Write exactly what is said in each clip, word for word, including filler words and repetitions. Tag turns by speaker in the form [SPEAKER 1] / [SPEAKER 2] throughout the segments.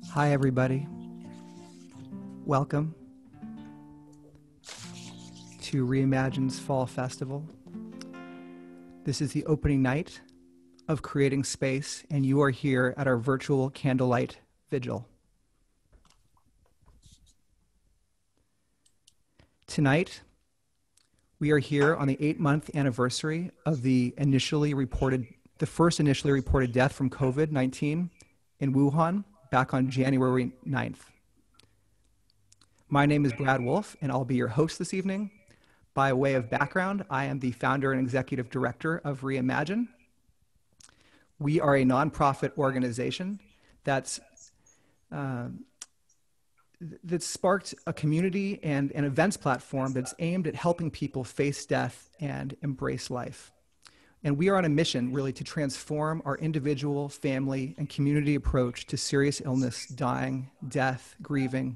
[SPEAKER 1] Hi, everybody. Welcome to Reimagine's Fall Festival. This is the opening night of Creating Space, and you are here at our virtual candlelight vigil. Tonight, we are here on the eight-month anniversary of the initially reported, the first initially reported death from COVID nineteen in Wuhan back on January ninth. My name is Brad Wolf, and I'll be your host this evening. By way of background, I am the founder and executive director of Reimagine. We are a nonprofit organization that's uh, that sparked a community and an events platform that's aimed at helping people face death and embrace life. And we are on a mission, really, to transform our individual, family, and community approach to serious illness, dying, death, grieving,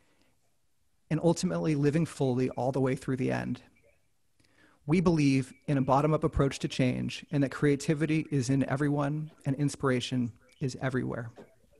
[SPEAKER 1] and ultimately living fully all the way through the end. We believe in a bottom-up approach to change, and that creativity is in everyone and inspiration is everywhere.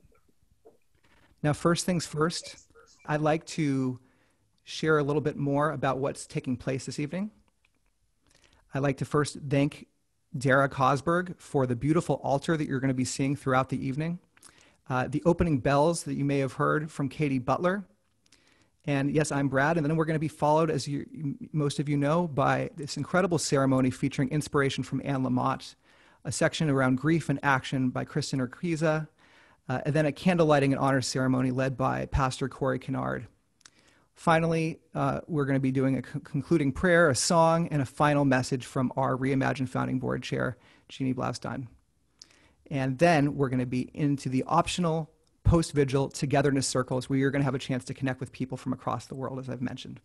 [SPEAKER 1] Now, first things first, I'd like to share a little bit more about what's taking place this evening. I'd like to first thank Dara Cosberg for the beautiful altar that you're going to be seeing throughout the evening. Uh, the opening bells that you may have heard from Katie Butler. And yes, I'm Brad, and then we're going to be followed, as you, most of you know, by this incredible ceremony featuring inspiration from Anne Lamott, a section around grief and action by Kristin Urquiza, uh, and then a candle lighting and honor ceremony led by Pastor Corey Kennard. Finally, uh, we're going to be doing a co- concluding prayer, a song, and a final message from our Reimagine founding board chair, Jeannie Blaustein. And then we're going to be into the optional post-vigil togetherness circles where you're going to have a chance to connect with people from across the world, as I've mentioned.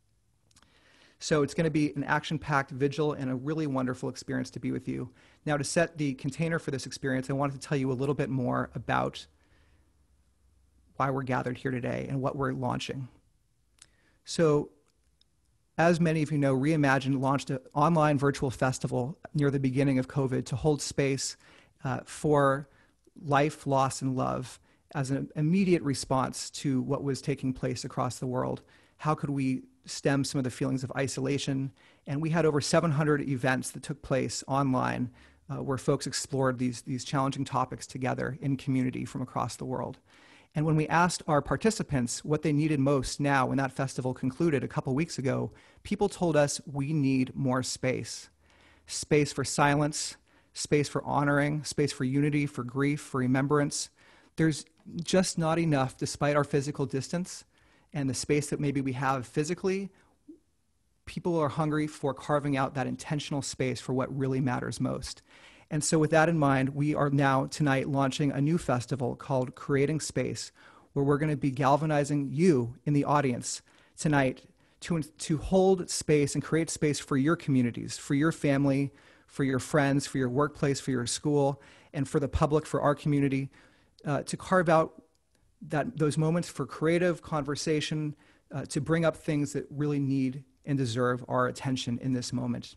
[SPEAKER 1] So it's going to be an action-packed vigil and a really wonderful experience to be with you. Now, to set the container for this experience, I wanted to tell you a little bit more about why we're gathered here today and what we're launching. So, as many of you know, Reimagine launched an online virtual festival near the beginning of COVID to hold space uh, for life, loss, and love as an immediate response to what was taking place across the world. How could we stem some of the feelings of isolation? And we had over seven hundred events that took place online uh, where folks explored these, these challenging topics together in community from across the world. And when we asked our participants what they needed most now when that festival concluded a couple weeks ago, people told us we need more space. Space for silence, space for honoring, space for unity, for grief, for remembrance. There's just not enough, despite our physical distance and the space that maybe we have physically. People are hungry for carving out that intentional space for what really matters most. And so with that in mind, we are now tonight launching a new festival called Creating Space, where we're going to be galvanizing you in the audience tonight to, to hold space and create space for your communities, for your family, for your friends, for your workplace, for your school, and for the public, for our community, uh, to carve out that those moments for creative conversation, uh, to bring up things that really need and deserve our attention in this moment.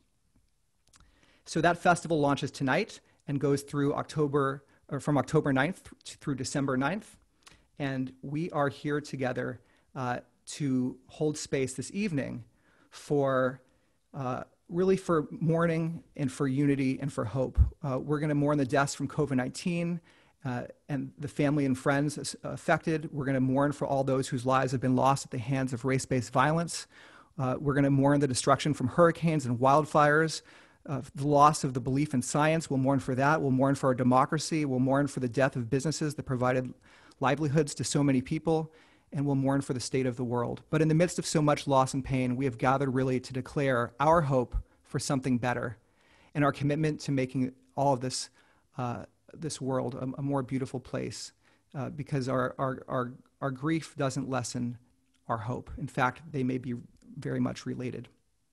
[SPEAKER 1] So that festival launches tonight and goes through October, or from October ninth through December ninth. And we are here together uh, to hold space this evening for uh, really for mourning and for unity and for hope. Uh, we're going to mourn the deaths from COVID nineteen uh, and the family and friends affected. We're going to mourn for all those whose lives have been lost at the hands of race-based violence. Uh, we're going to mourn the destruction from hurricanes and wildfires. Uh, the loss of the belief in science, we'll mourn for that. We'll mourn for our democracy. We'll mourn for the death of businesses that provided livelihoods to so many people. And we'll mourn for the state of the world. But in the midst of so much loss and pain, we have gathered really to declare our hope for something better and our commitment to making all of this, uh, this world a, a more beautiful place uh, because our, our, our, our grief doesn't lessen our hope. In fact, they may be very much related.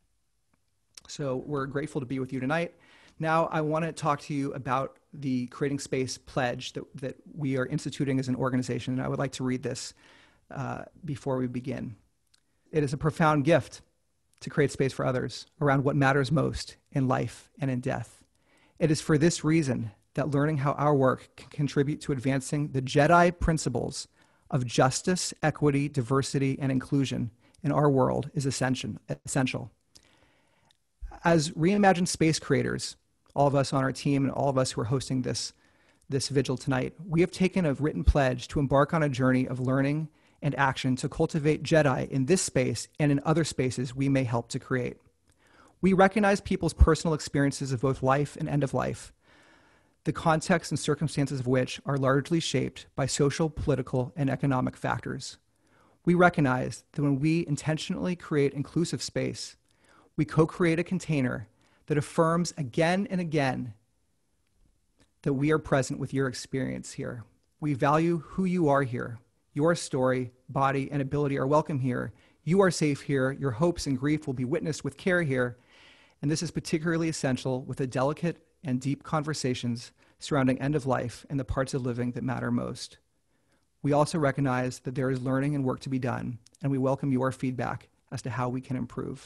[SPEAKER 1] So we're grateful to be with you tonight. Now I want to talk to you about the Creating Space pledge that, that we are instituting as an organization, and I would like to read this uh, before we begin. It is a profound gift to create space for others around what matters most in life and in death. It is for this reason that learning how our work can contribute to advancing the Jedi principles of justice, equity, diversity, and inclusion in our world is essential. essential. As Reimagine space creators, all of us on our team and all of us who are hosting this, this vigil tonight, we have taken a written pledge to embark on a journey of learning and action to cultivate Jedi in this space and in other spaces we may help to create. We recognize people's personal experiences of both life and end of life, the context and circumstances of which are largely shaped by social, political, and economic factors. We recognize that when we intentionally create inclusive space, we co-create a container that affirms again and again that we are present with your experience here. We value who you are here. Your story, body, and ability are welcome here. You are safe here. Your hopes and grief will be witnessed with care here. And this is particularly essential with the delicate and deep conversations surrounding end of life and the parts of living that matter most. We also recognize that there is learning and work to be done, and we welcome your feedback as to how we can improve.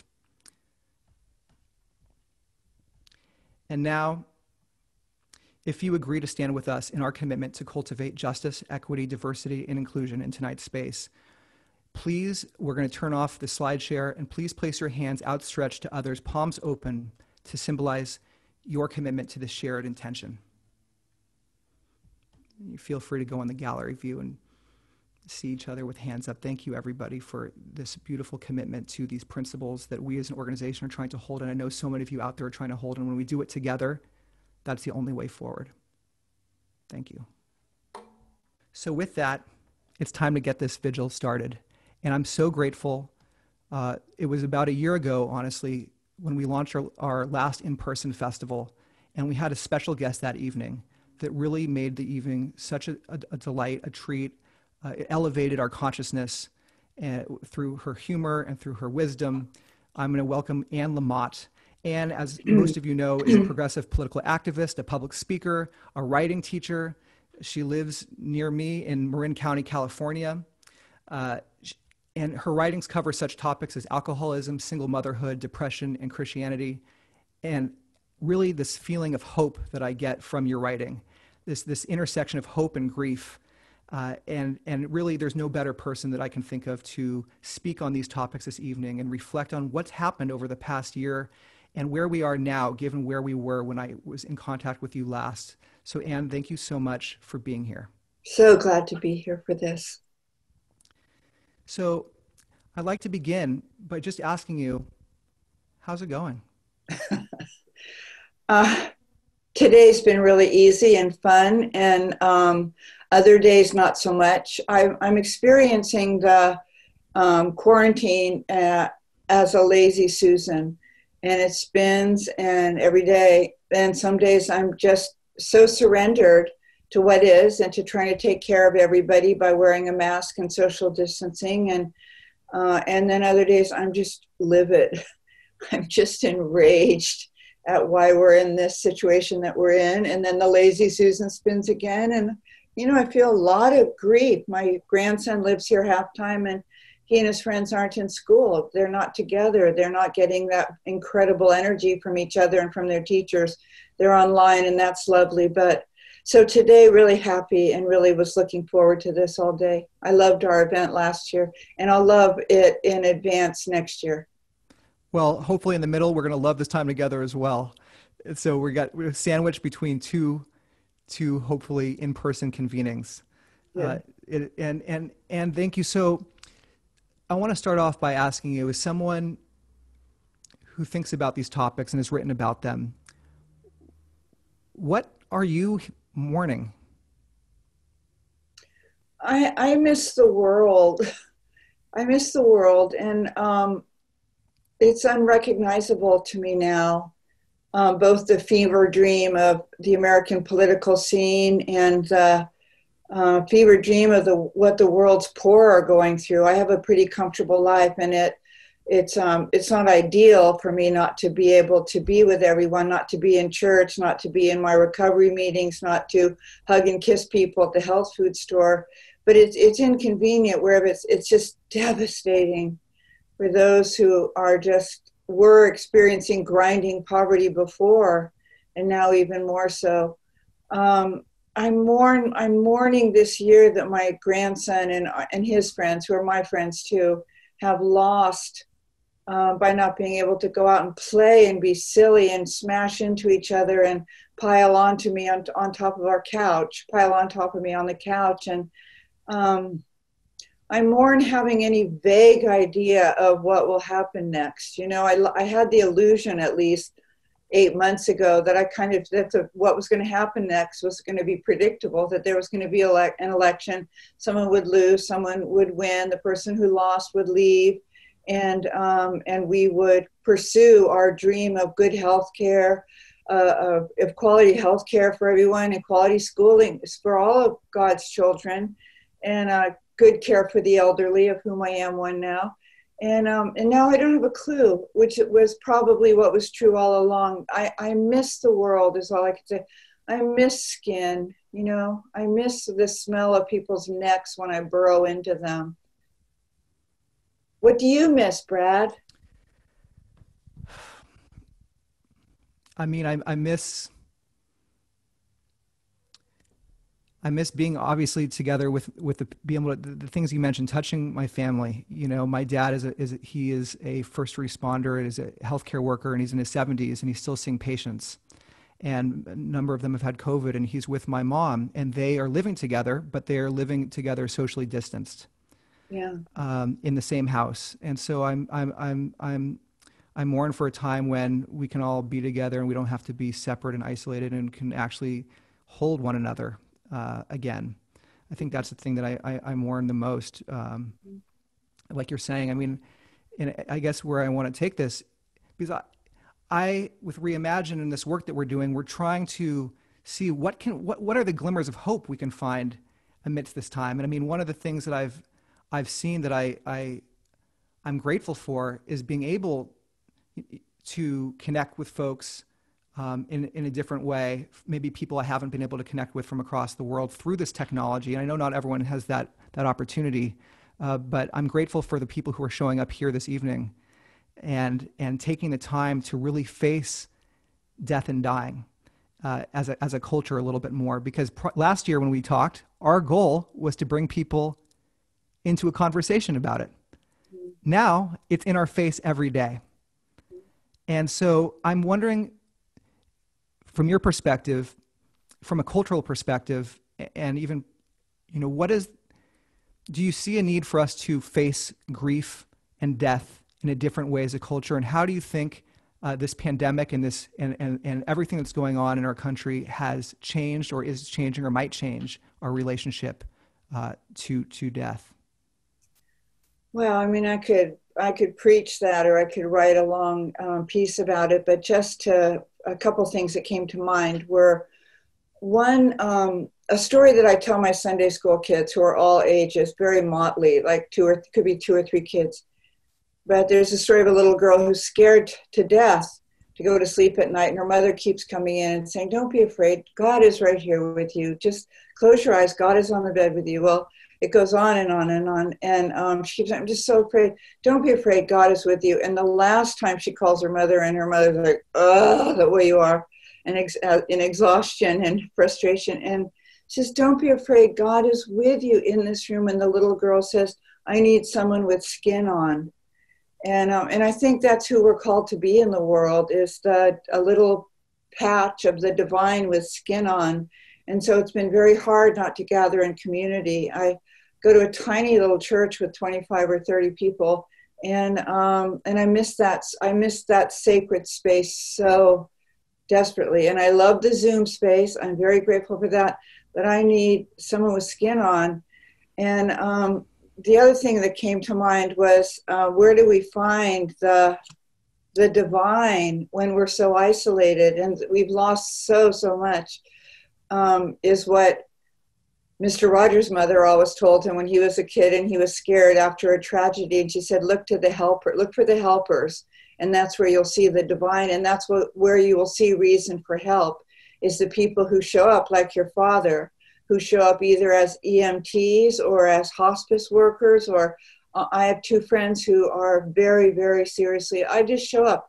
[SPEAKER 1] And now, if you agree to stand with us in our commitment to cultivate justice, equity, diversity, and inclusion in tonight's space, please, we're going to turn off the slide share, and please place your hands outstretched to others, palms open, to symbolize your commitment to this shared intention. You feel free to go on the gallery view and see each other with hands up. Thank you, everybody, for this beautiful commitment to these principles that we as an organization are trying to hold, and I know so many of you out there are trying to hold, and when we do it together, that's the only way forward. Thank you. So with that, it's time to get this vigil started. And I'm so grateful. Uh, it was about a year ago, honestly, when we launched our, our last in-person festival, and we had a special guest that evening that really made the evening such a, a, a delight, a treat. Uh, it elevated our consciousness uh, through her humor and through her wisdom. I'm going to welcome Anne Lamott. Anne, as most of you know, is a progressive political activist, a public speaker, a writing teacher. She lives near me in Marin County, California. Uh, and her writings cover such topics as alcoholism, single motherhood, depression, and Christianity. And really this feeling of hope that I get from your writing, this, this intersection of hope and grief. Uh, and, and really, there's no better person that I can think of to speak on these topics this evening and reflect on what's happened over the past year and where we are now, given where we were when I was in contact with you last. So Anne, thank you so much for being here.
[SPEAKER 2] So glad to be here for this.
[SPEAKER 1] So I'd like to begin by just asking you, how's it going?
[SPEAKER 2] uh, today's been really easy and fun, and um, other days not so much. I, I'm experiencing the um, quarantine uh, as a lazy Susan. And it spins, and every day, and some days I'm just so surrendered to what is and to trying to take care of everybody by wearing a mask and social distancing. And, uh, and then other days I'm just livid. I'm just enraged at why we're in this situation that we're in. And then the lazy Susan spins again. And, you know, I feel a lot of grief. My grandson lives here half time, and he and his friends aren't in school. They're not together. They're not getting that incredible energy from each other and from their teachers. They're online, and that's lovely. But so today, really happy and really was looking forward to this all day. I loved our event last year, and I'll love it in advance next year.
[SPEAKER 1] Well, hopefully in the middle, we're going to love this time together as well. So we got we're sandwiched between two, two hopefully in-person convenings. Yeah. Uh, it, and and and thank you. So I want to start off by asking you, as someone who thinks about these topics and has written about them, what are you mourning?
[SPEAKER 2] I, I miss the world. I miss the world, and um, it's unrecognizable to me now, um, both the fever dream of the American political scene and the Uh, fever dream of the what the world's poor are going through. I have a pretty comfortable life, and it it's um it's not ideal for me not to be able to be with everyone, not to be in church, not to be in my recovery meetings, not to hug and kiss people at the health food store. But it's it's inconvenient wherever it's it's just devastating for those who are just were experiencing grinding poverty before, and now even more so. Um, I'm mourn I'm mourning this year that my grandson and and his friends, who are my friends too, have lost uh, by not being able to go out and play and be silly and smash into each other and pile onto me on on top of our couch, pile on top of me on the couch, and um, I mourn having any vague idea of what will happen next. You know, I I had the illusion, at least eight months ago, that I kind of, that the, what was going to happen next was going to be predictable, that there was going to be elect, an election, someone would lose, someone would win, the person who lost would leave, and um, and we would pursue our dream of good health care, uh, of, of quality health care for everyone, and quality schooling for all of God's children, and uh, good care for the elderly, of whom I am one now. And um, and now I don't have a clue, which was probably what was true all along. I, I miss the world, is all I could say. I miss skin, you know. I miss the smell of people's necks when I burrow into them. What do you miss, Brad?
[SPEAKER 1] I mean, I, I miss... I miss being obviously together with, with the, being able to, the, the things you mentioned, touching my family. You know, my dad is a, is a, he is a first responder and is a healthcare worker, and he's in his seventies and he's still seeing patients. And a number of them have had COVID, and he's with my mom, and they are living together, but they are living together socially distanced.
[SPEAKER 2] Yeah.
[SPEAKER 1] Um, in the same house. And so I'm, I'm, I'm, I'm, I mourn for a time when we can all be together and we don't have to be separate and isolated and can actually hold one another. Uh, again, I think that's the thing that I, I, I mourn the most. Um, like you're saying, I mean, and I guess where I want to take this, because I, I, with Reimagine and this work that we're doing, we're trying to see what can, what, what are the glimmers of hope we can find amidst this time. And I mean, one of the things that I've, I've seen that I, I, I'm grateful for is being able to connect with folks Um, in, in a different way, maybe people I haven't been able to connect with from across the world through this technology. And I know not everyone has that, that opportunity, uh, but I'm grateful for the people who are showing up here this evening and, and taking the time to really face death and dying uh, as, a, as a culture a little bit more. Because pr- last year when we talked, our goal was to bring people into a conversation about it. Now it's in our face every day. And so I'm wondering, from your perspective, from a cultural perspective, and even, you know, what is, do you see a need for us to face grief and death in a different way as a culture? And how do you think uh, this pandemic and this and, and, and everything that's going on in our country has changed or is changing or might change our relationship uh, to to death?
[SPEAKER 2] Well, I mean, I could I could preach that, or I could write a long um, piece about it, but just to, a couple things that came to mind were, one, um, a story that I tell my Sunday school kids, who are all ages, very motley, like two or could be two or three kids. But there's a story of a little girl who's scared to death to go to sleep at night, and her mother keeps coming in and saying, "Don't be afraid. God is right here with you. Just close your eyes. God is on the bed with you." Well, it goes on and on and on. And um, she keeps saying, "I'm just so afraid." "Don't be afraid. God is with you." And the last time she calls her mother, and her mother's like, "Oh, the way you are," and ex- uh, in exhaustion and frustration. And she says, "Don't be afraid. God is with you in this room." And the little girl says, "I need someone with skin on." And um, and I think that's who we're called to be in the world, is the, a little patch of the divine with skin on. And so it's been very hard not to gather in community. I go to a tiny little church with twenty-five or thirty people, and um, and I miss that. I miss that sacred space so desperately. And I love the Zoom space. I'm very grateful for that. But I need someone with skin on. And um, the other thing that came to mind was, uh, where do we find the the divine when we're so isolated and we've lost so so much? Um, is what Mister Rogers' mother always told him when he was a kid and he was scared after a tragedy. And she said, "Look to the helper, look for the helpers. And that's where you'll see the divine. And that's what, where you will see reason for help, is the people who show up like your father, who show up either as E M Ts or as hospice workers. Or uh, I have two friends who are very, very seriously, I just show up.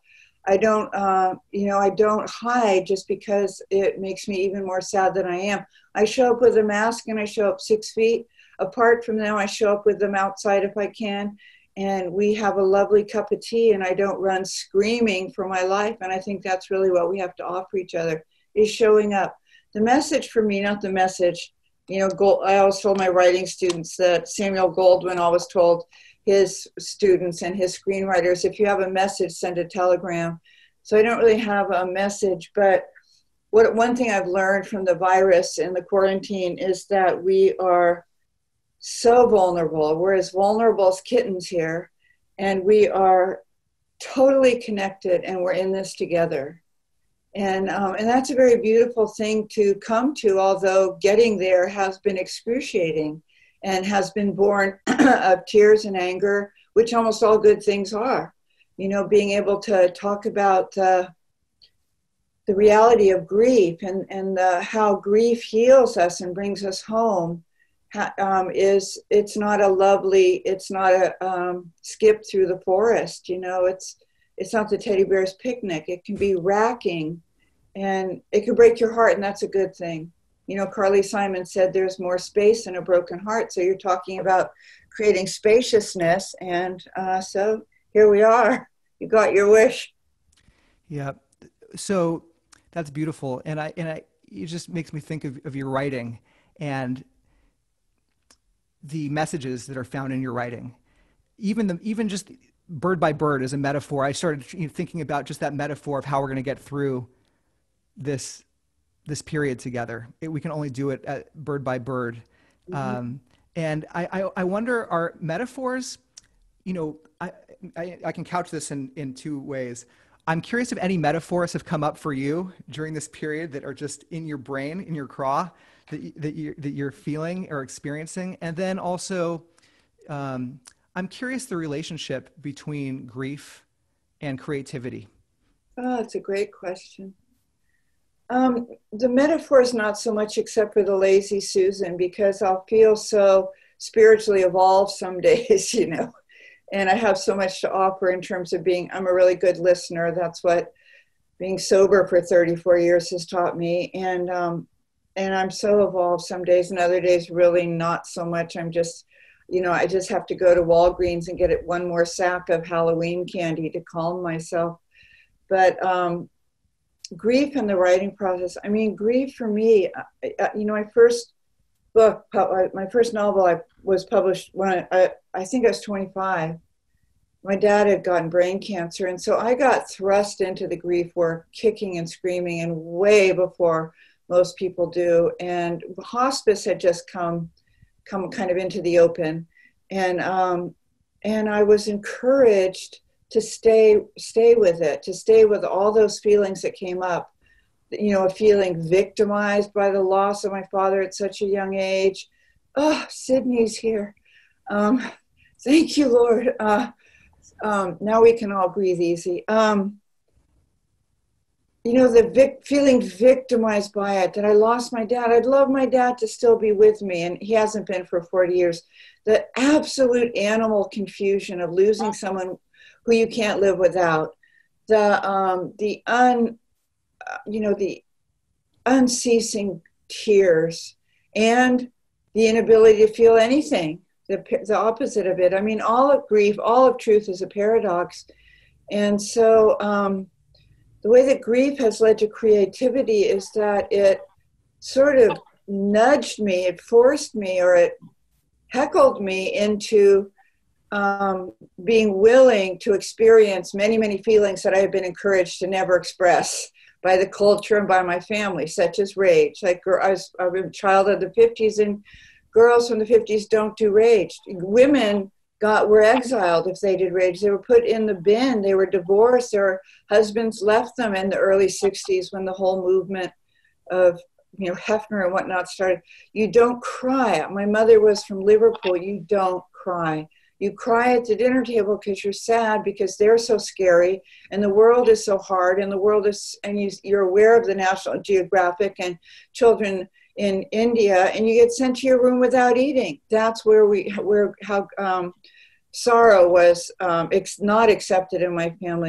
[SPEAKER 2] I don't, uh, you know, I don't hide just because it makes me even more sad than I am. I show up with a mask and I show up six feet apart from them. I show up with them outside if I can. And we have a lovely cup of tea and I don't run screaming for my life. And I think that's really what we have to offer each other, is showing up. The message for me, not the message, you know, Gold, I always told my writing students that Samuel Goldwyn always told his students and his screenwriters, if you have a message, send a telegram. So I don't really have a message, but what one thing I've learned from the virus and the quarantine is that we are so vulnerable. We're as vulnerable as kittens here, and we are totally connected, and we're in this together. And um, and that's a very beautiful thing to come to, although getting there has been excruciating and has been born of tears and anger, which almost all good things are. You know, being able to talk about uh, the reality of grief and, and uh, how grief heals us and brings us home. Um, is it's not a lovely, it's not a um, skip through the forest, you know, it's it's not the teddy bear's picnic. It can be racking and it can break your heart, and that's a good thing. You know, Carly Simon said there's more space in a broken heart. So you're talking about creating spaciousness, and uh, so here we are. You got your wish.
[SPEAKER 1] Yeah. So that's beautiful. And I, and I, it just makes me think of, of your writing and the messages that are found in your writing. Even the, even just bird by bird as a metaphor, I started thinking about just that metaphor of how we're going to get through this, this period together. It, we can only do it at bird by bird. Mm-hmm. Um, and I, I, I wonder, are metaphors, you know, I, I, I can couch this in, in two ways. I'm curious if any metaphors have come up for you during this period that are just in your brain, in your craw, that, that, you're, that you're feeling or experiencing. And then also, um, I'm curious the relationship between grief and creativity.
[SPEAKER 2] Oh, that's a great question. Um, the metaphor is not so much except for the lazy Susan, because I'll feel so spiritually evolved some days, you know, and I have so much to offer in terms of being, I'm a really good listener. That's what being sober for thirty-four years has taught me. And, um, and I'm so evolved some days, and other days really not so much. I'm just, you know, I just have to go to Walgreens and get it one more sack of Halloween candy to calm myself. But um, grief and the writing process, I mean, grief for me, uh, you know, my first book, my first novel I was published when I, I, I think I was twenty-five. My dad had gotten brain cancer. And so I got thrust into the grief work, kicking and screaming, and way before most people do. And hospice had just come, come kind of into the open. And, um, and I was encouraged to stay, stay with it, to stay with all those feelings that came up. You know, feeling victimized by the loss of my father at such a young age. Oh, Sydney's here. Um, thank you, Lord. Uh, um, now we can all breathe easy. Um, you know, the vic- feeling victimized by it, that I lost my dad. I'd love my dad to still be with me, and he hasn't been for forty years. The absolute animal confusion of losing someone who you can't live without. The, um, the un... you know, the unceasing tears and the inability to feel anything, the, the opposite of it. I mean, all of grief, all of truth is a paradox. And so um, the way that grief has led to creativity is that it sort of nudged me, it forced me, or it heckled me into um, being willing to experience many, many feelings that I have been encouraged to never express by the culture and by my family, such as rage. Like I was, I was a child of the fifties, and girls from the fifties don't do rage. Women got were exiled if they did rage. They were put in the bin. They were divorced. Their husbands left them in the early sixties when the whole movement of, you know, Hefner and whatnot started. You don't cry. My mother was from Liverpool. You don't cry. You cry at the dinner table because you're sad, because they're so scary and the world is so hard, and the world is, and you, you're aware of the National Geographic and children in India, and you get sent to your room without eating. That's where we, where, how um, sorrow was um, ex- not accepted in my family.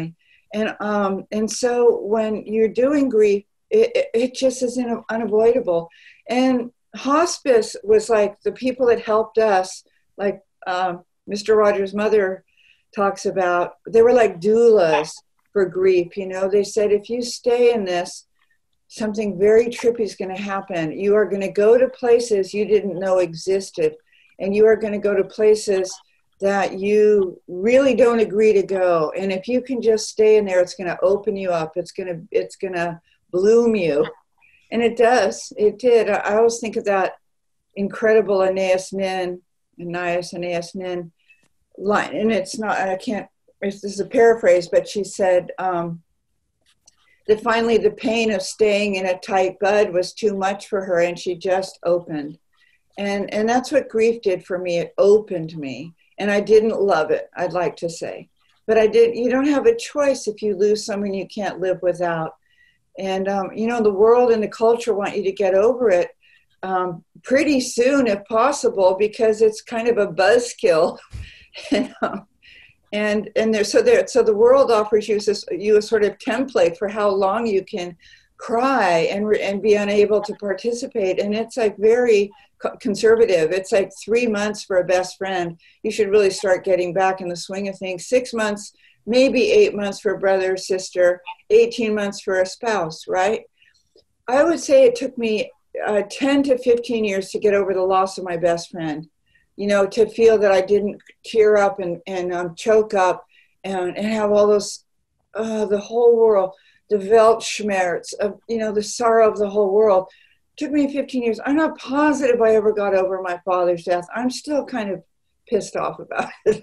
[SPEAKER 2] And, um, and so when you're doing grief, it, it, it just is in, unavoidable. And hospice was like the people that helped us, like um, Mister Rogers' mother talks about, they were like doulas for grief. You know, they said, if you stay in this, something very trippy is going to happen. You are going to go to places you didn't know existed, and you are going to go to places that you really don't agree to go. And if you can just stay in there, it's going to open you up. It's going to, it's going to bloom you. And it does. It did. I, I always think of that incredible Anais Nin, Anais Anais Nin line. And it's not, I can't, this is a paraphrase, but she said um, that finally the pain of staying in a tight bud was too much for her, and she just opened. And, and that's what grief did for me. It opened me. And I didn't love it, I'd like to say. But I did. You don't have a choice if you lose someone you can't live without. And, um, you know, the world and the culture want you to get over it um, pretty soon, if possible, because it's kind of a buzzkill. you know? And and there, so there, so the world offers you this, you a sort of template for how long you can cry and and be unable to participate. And it's like very conservative. It's like three months for a best friend. You should really start getting back in the swing of things. Six months, maybe eight months for a brother or sister, eighteen months for a spouse, right? I would say it took me uh, ten to fifteen years to get over the loss of my best friend. You know, to feel that I didn't tear up and, and um, choke up and, and have all those, uh, the whole world, the Weltschmerz of, you know, the sorrow of the whole world. Took me fifteen years. I'm not positive I ever got over my father's death. I'm still kind of pissed off about it.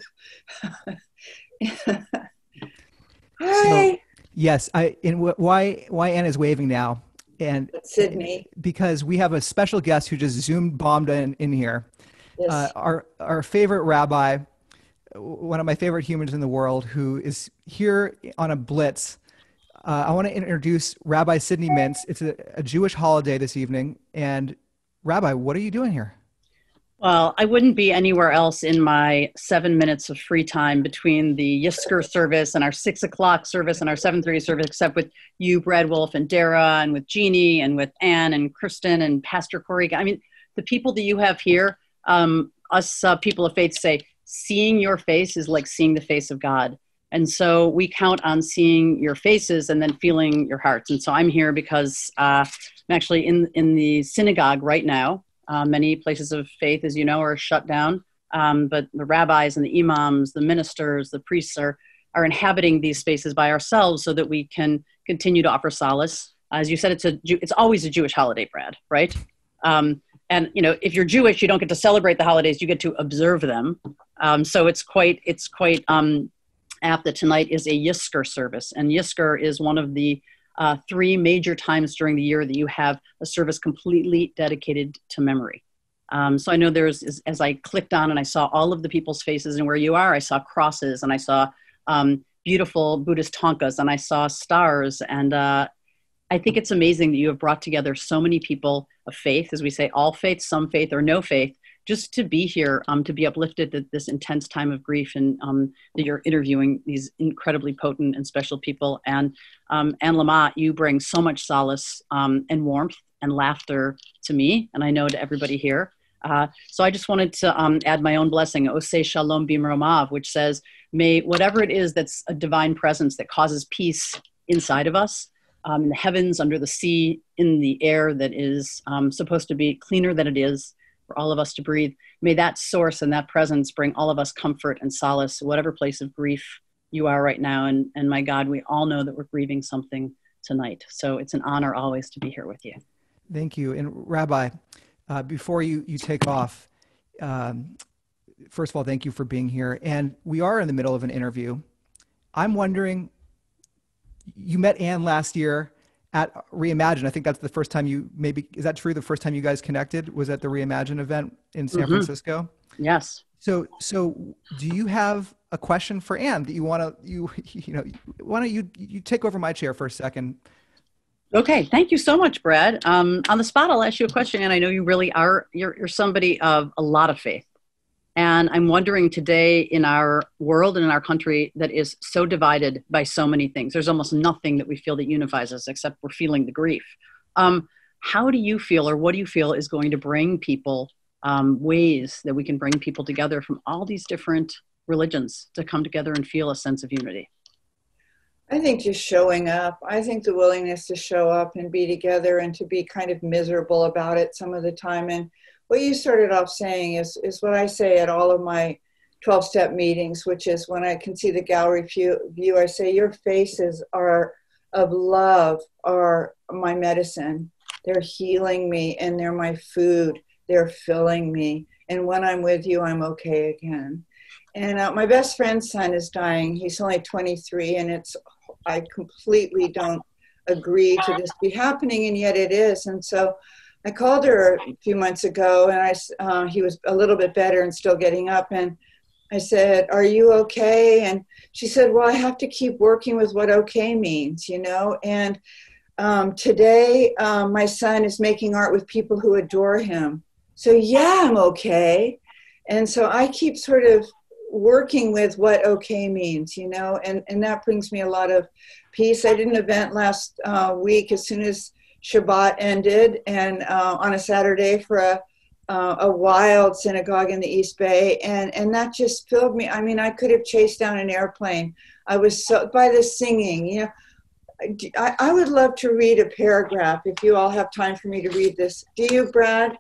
[SPEAKER 2] Hi.
[SPEAKER 1] So, yes, I. And why why Anne is waving now, and
[SPEAKER 2] Sydney,
[SPEAKER 1] because we have a special guest who just zoomed bombed in in here.
[SPEAKER 2] Yes.
[SPEAKER 1] Uh, our our favorite rabbi, one of my favorite humans in the world, who is here on a blitz. Uh, I want to introduce Rabbi Sidney Mintz. It's a, a Jewish holiday this evening. And Rabbi, what are you doing here?
[SPEAKER 3] Well, I wouldn't be anywhere else in my seven minutes of free time between the Yizkor service and our six o'clock service and our seven thirty service, except with you, Brad Wolf, and Dara, and with Jeannie, and with Anne, and Kristin, and Pastor Corey. I mean, the people that you have here, um, us uh, people of faith say, seeing your face is like seeing the face of God. And so we count on seeing your faces and then feeling your hearts. And so I'm here because uh, I'm actually in, in the synagogue right now. Uh, many places of faith, as you know, are shut down. Um, but the rabbis and the imams, the ministers, the priests are, are inhabiting these spaces by ourselves so that we can continue to offer solace. As you said, it's a it's always a Jewish holiday, Brad, right? Um, and, you know, if you're Jewish, you don't get to celebrate the holidays, you get to observe them. Um, so it's quite, it's quite, um, app that tonight is a Yizkor service. And Yizkor is one of the uh, three major times during the year that you have a service completely dedicated to memory. Um, so I know there's, as, as I clicked on and I saw all of the people's faces and where you are, I saw crosses and I saw um, beautiful Buddhist thangkas and I saw stars. And uh, I think it's amazing that you have brought together so many people of faith, as we say, all faith, some faith, or no faith, just to be here, um, to be uplifted at this intense time of grief, and um, that you're interviewing these incredibly potent and special people. And um, Anne Lamott, you bring so much solace um, and warmth and laughter to me, and I know to everybody here. Uh, so I just wanted to um, add my own blessing, Oseh Shalom Bimromav, which says, may whatever it is that's a divine presence that causes peace inside of us, um, in the heavens, under the sea, in the air that is um, supposed to be cleaner than it is, for all of us to breathe. May that source and that presence bring all of us comfort and solace, whatever place of grief you are right now. And, and my God, we all know that we're grieving something tonight. So it's an honor always to be here with you.
[SPEAKER 1] Thank you. And Rabbi, uh, before you, you take off, um, first of all, thank you for being here. And we are in the middle of an interview. I'm wondering, you met Anne last year at Reimagine. I think that's the first time you maybe, is that true? The first time you guys connected was at the Reimagine event in San mm-hmm. Francisco?
[SPEAKER 3] Yes.
[SPEAKER 1] So, so do you have a question for Anne that you want to, you, you know, why don't you, you take over my chair for a second?
[SPEAKER 3] Okay. Thank you so much, Brad. Um, on the spot, I'll ask you a question. And I know you really are, you're, you're somebody of a lot of faith. And I'm wondering today in our world and in our country that is so divided by so many things, there's almost nothing that we feel that unifies us except we're feeling the grief. Um, how do you feel, or what do you feel is going to bring people, um, ways that we can bring people together from all these different religions to come together and feel a sense of unity?
[SPEAKER 2] I think just showing up. I think the willingness to show up and be together and to be kind of miserable about it some of the time. And what you started off saying is, is what I say at all of my twelve-step meetings, which is when I can see the gallery view, view, I say, your faces are of love, are my medicine. They're healing me, and they're my food. They're filling me. And when I'm with you, I'm okay again. And uh, my best friend's son is dying. He's only twenty-three, and it's, I completely don't agree to this be happening, and yet it is. And so I called her a few months ago, and I, uh, he was a little bit better and still getting up. And I said, are you okay? And she said, well, I have to keep working with what okay means, you know? And um, today, um, my son is making art with people who adore him. So yeah, I'm okay. And so I keep sort of working with what okay means, you know, and, and that brings me a lot of peace. I did an event last uh, week as soon as Shabbat ended, and uh, on a Saturday for a, uh, a wild synagogue in the East Bay, and, and that just filled me. I mean, I could have chased down an airplane. I was so, by the singing, you know, I, I would love to read a paragraph if you all have time for me to read this. Do you, Brad?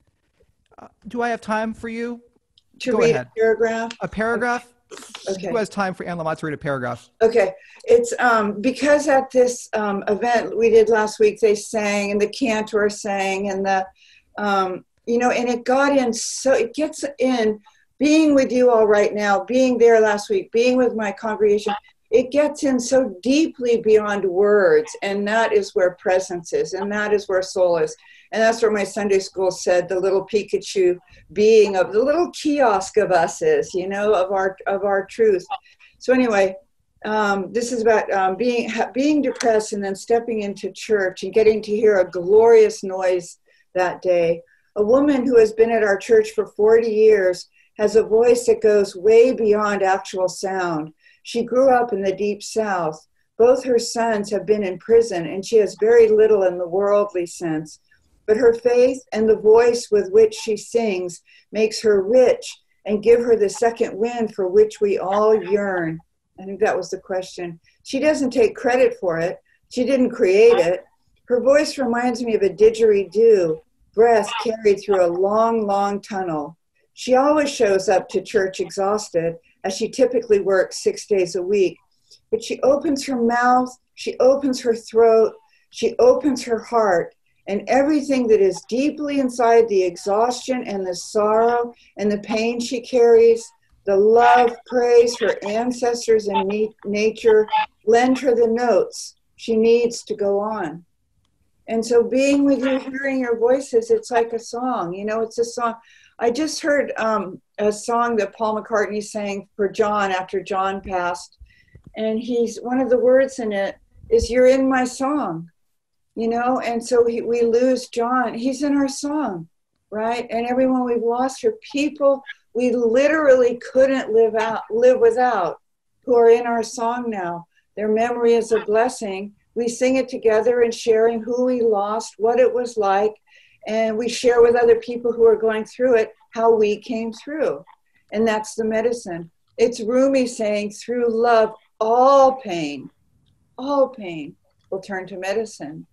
[SPEAKER 1] Uh, do I have time for you?
[SPEAKER 2] To
[SPEAKER 1] Go
[SPEAKER 2] read
[SPEAKER 1] ahead.
[SPEAKER 2] a paragraph?
[SPEAKER 1] A paragraph?
[SPEAKER 2] Okay.
[SPEAKER 1] Who has time for Anne Lamott to read a paragraph?
[SPEAKER 2] Okay. It's um, because at this um, event we did last week, they sang and the cantor sang and the, um, you know, and it got in, so it gets in, being with you all right now, being there last week, being with my congregation, it gets in so deeply beyond words. And that is where presence is. And that is where soul is. And that's where my Sunday school said the little Pikachu being of the little kiosk of us is, you know, of our, of our truth. So anyway, um, this is about um, being, ha, being depressed and then stepping into church and getting to hear a glorious noise that day. A woman who has been at our church for forty years has a voice that goes way beyond actual sound. She grew up in the deep South. Both her sons have been in prison, and she has very little in the worldly sense. But her faith and the voice with which she sings makes her rich and give her the second wind for which we all yearn. I think that was the question. She doesn't take credit for it. She didn't create it. Her voice reminds me of a didgeridoo, breath carried through a long, long tunnel. She always shows up to church exhausted, as she typically works six days a week. But she opens her mouth, she opens her throat, she opens her heart, and everything that is deeply inside the exhaustion and the sorrow and the pain she carries, the love, praise her ancestors and nature, lend her the notes she needs to go on. And so being with you, hearing your voices, it's like a song, you know, it's a song. I just heard um, a song that Paul McCartney sang for John after John passed. And he's, one of the words in it is, you're in my song, you know? And so he, we lose John, he's in our song, right? And everyone we've lost are people we literally couldn't live out, live without, who are in our song now. Their memory is a blessing. We sing it together and sharing who we lost, what it was like, and we share with other people who are going through it how we came through. And that's the medicine. It's Rumi saying, through love, all pain, all pain will turn to medicine.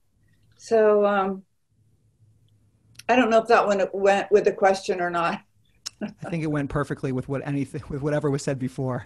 [SPEAKER 2] So um, I don't know if that one went with a question or not.
[SPEAKER 1] I think it went perfectly with what anything, with whatever was said before.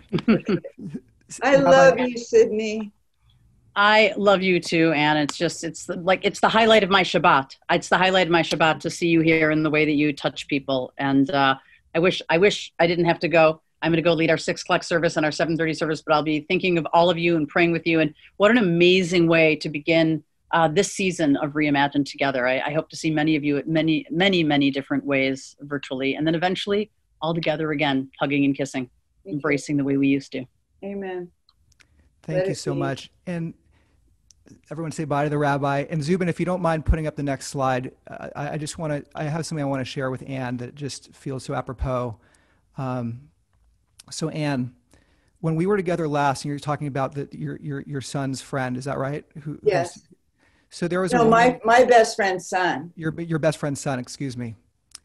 [SPEAKER 2] I love you, Sydney.
[SPEAKER 3] I love you too, Anne. It's just, it's the, like, it's the highlight of my Shabbat. It's the highlight of my Shabbat to see you here in the way that you touch people. And uh, I wish, I wish I didn't have to go. I'm going to go lead our six o'clock service and our seven thirty service, but I'll be thinking of all of you and praying with you. And what an amazing way to begin uh, this season of Reimagine together. I, I hope to see many of you at many, many, many different ways virtually. And then eventually all together again, hugging and kissing, Thank embracing you. The way we used to.
[SPEAKER 2] Amen.
[SPEAKER 1] Thank Let you so be. much. And everyone say bye to the rabbi. And Zubin, if you don't mind putting up the next slide, I, I just want to, I have something I want to share with Anne that just feels so apropos. Um, so Anne, when we were together last, and you were talking about the, your, your, your son's friend, is that right? Who, who's,
[SPEAKER 2] Yes.
[SPEAKER 1] so there was a
[SPEAKER 2] No,
[SPEAKER 1] woman,
[SPEAKER 2] my, my best friend's son.
[SPEAKER 1] your, your best friend's son, excuse me.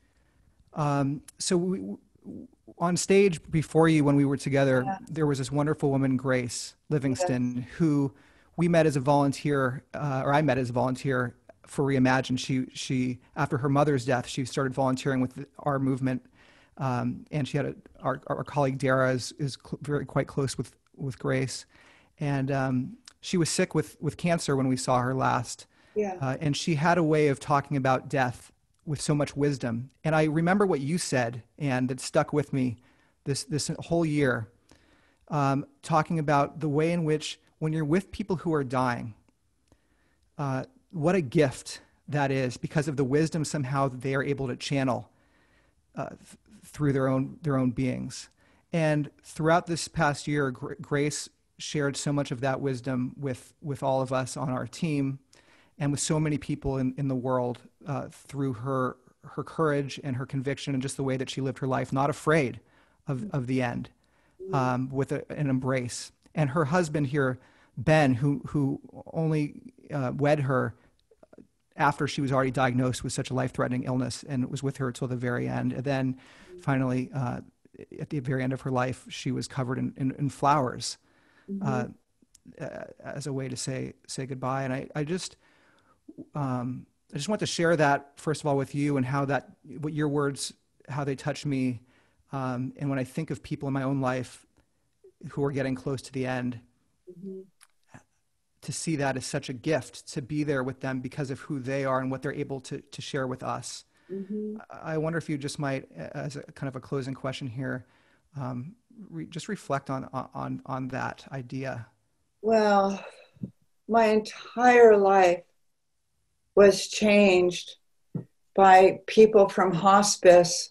[SPEAKER 1] Um, so we, on stage before you, when we were together,
[SPEAKER 2] Yeah.
[SPEAKER 1] there was this wonderful woman, Grace Livingston,
[SPEAKER 2] Yes.
[SPEAKER 1] who we met as a volunteer, uh, or I met as a volunteer for Reimagine. She, she, after her mother's death, she started volunteering with our movement. Um, and she had a, our, our colleague Dara is, is cl- very quite close with, with Grace. And um, she was sick with, with cancer when we saw her last.
[SPEAKER 2] Yeah.
[SPEAKER 1] Uh, and she had a way of talking about death with so much wisdom. And I remember what you said, and it stuck with me this, this whole year, um, talking about the way in which when you're with people who are dying, uh, what a gift that is because of the wisdom somehow that they are able to channel uh, th- through their own, their own beings. And throughout this past year, Gr- Grace shared so much of that wisdom with, with all of us on our team and with so many people in, in the world uh, through her, her courage and her conviction and just the way that she lived her life, not afraid of, of the end, um, with a, an embrace. And her husband here, Ben, who, who only uh, wed her after she was already diagnosed with such a life-threatening illness and was with her till the very end. And then finally, uh, at the very end of her life, she was covered in, in, in flowers uh, as a way to say say goodbye. And I, I just um, I just want to share that, first of all, with you and how that, what your words, how they touch me. Um, and when I think of people in my own life who are getting close to the end,
[SPEAKER 2] Mm-hmm.
[SPEAKER 1] to see that as such a gift, to be there with them because of who they are and what they're able to, to share with us.
[SPEAKER 2] Mm-hmm.
[SPEAKER 1] I wonder if you just might, as a kind of a closing question here, um, re- just reflect on, on, on that idea.
[SPEAKER 2] Well, my entire life was changed by people from hospice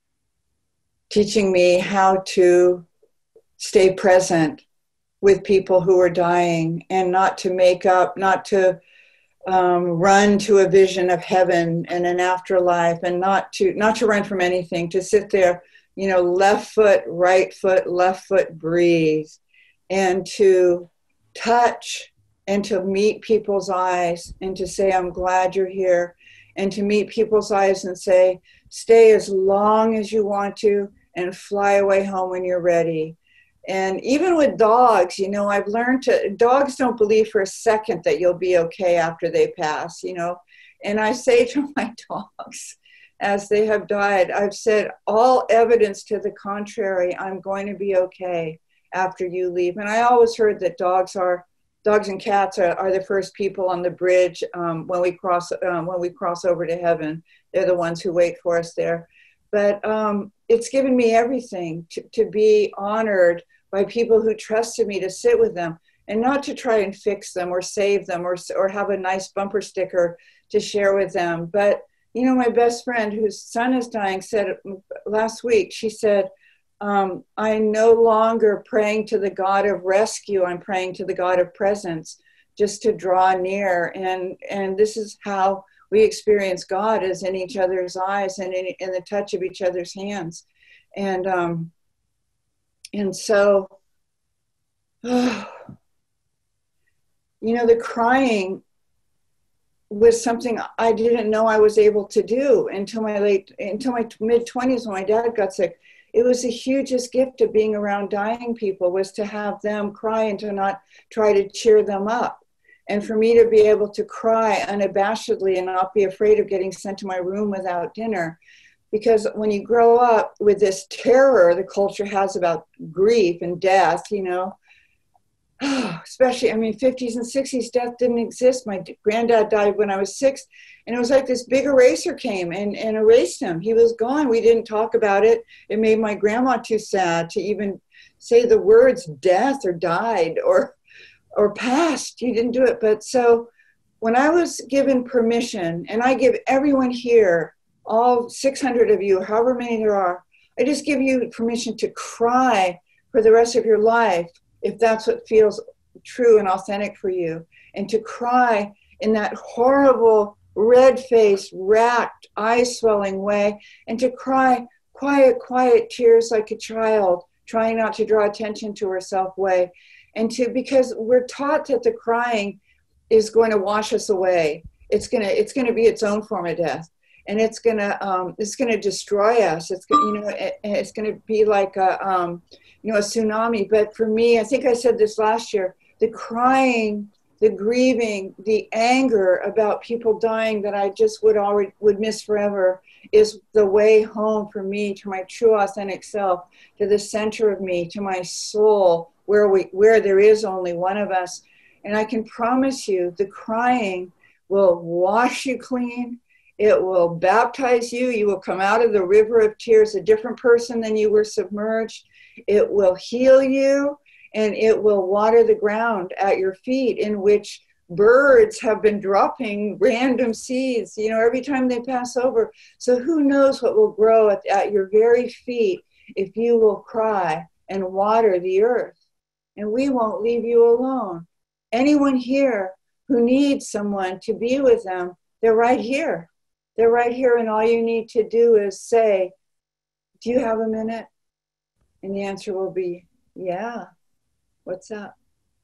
[SPEAKER 2] teaching me how to stay present with people who are dying and not to make up, not to um, run to a vision of heaven and an afterlife, and not to not to run from anything, to sit there, you know, left foot, right foot, left foot, breathe, and to touch and to meet people's eyes and to say, I'm glad you're here, and to meet people's eyes and say, stay as long as you want to and fly away home when you're ready. And even with dogs, you know, I've learned to, dogs don't believe for a second that you'll be okay after they pass, you know. And I say to my dogs, as they have died, I've said, all evidence to the contrary, I'm going to be okay after you leave. And I always heard that dogs are, dogs and cats are, are the first people on the bridge um, when we cross, um, when we cross over to heaven. They're the ones who wait for us there. But um, it's given me everything to, to be honored by people who trusted me to sit with them and not to try and fix them or save them or, or have a nice bumper sticker to share with them. But, you know, my best friend whose son is dying said last week, she said, um, I'm no longer praying to the God of rescue. I'm praying to the God of presence, just to draw near. And, and this is how we experience God, is in each other's eyes and in, in the touch of each other's hands. And, um, and so, oh, you know, the crying was something I didn't know I was able to do until my late, until my mid twenties when my dad got sick. It was the hugest gift of being around dying people, was to have them cry and to not try to cheer them up. And for me to be able to cry unabashedly and not be afraid of getting sent to my room without dinner. Because when you grow up with this terror the culture has about grief and death, you know, especially, I mean, fifties and sixties, death didn't exist. My granddad died when I was six, and it was like this big eraser came and, and erased him. He was gone. We didn't talk about it. It made my grandma too sad to even say the words death or died or or passed. You didn't do it. But so when I was given permission, and I give everyone here, all six hundred of you, however many there are, I just give you permission to cry for the rest of your life, if that's what feels true and authentic for you, and to cry in that horrible, red-faced, racked, eye-swelling way, and to cry quiet, quiet tears like a child, trying not to draw attention to herself away. And to, because we're taught that the crying is going to wash us away. It's gonna, it's gonna be its own form of death, and it's gonna, um, it's gonna destroy us. It's, you know, it, it's gonna be like a, um, you know, a tsunami. But for me, I think I said this last year, the crying, the grieving, the anger about people dying that I just would already would miss forever is the way home for me to my true authentic self, to the center of me, to my soul, where we where there is only one of us. And I can promise you, the crying will wash you clean. It will baptize you. You will come out of the river of tears a different person than you were submerged. It will heal you, and it will water the ground at your feet, in which birds have been dropping random seeds, you know, every time they pass over. So who knows what will grow at, at your very feet if you will cry and water the earth. And we won't leave you alone. Anyone here who needs someone to be with them, they're right here. They're right here, and all you need to do is say, do you have a minute? And the answer will be, yeah. What's up?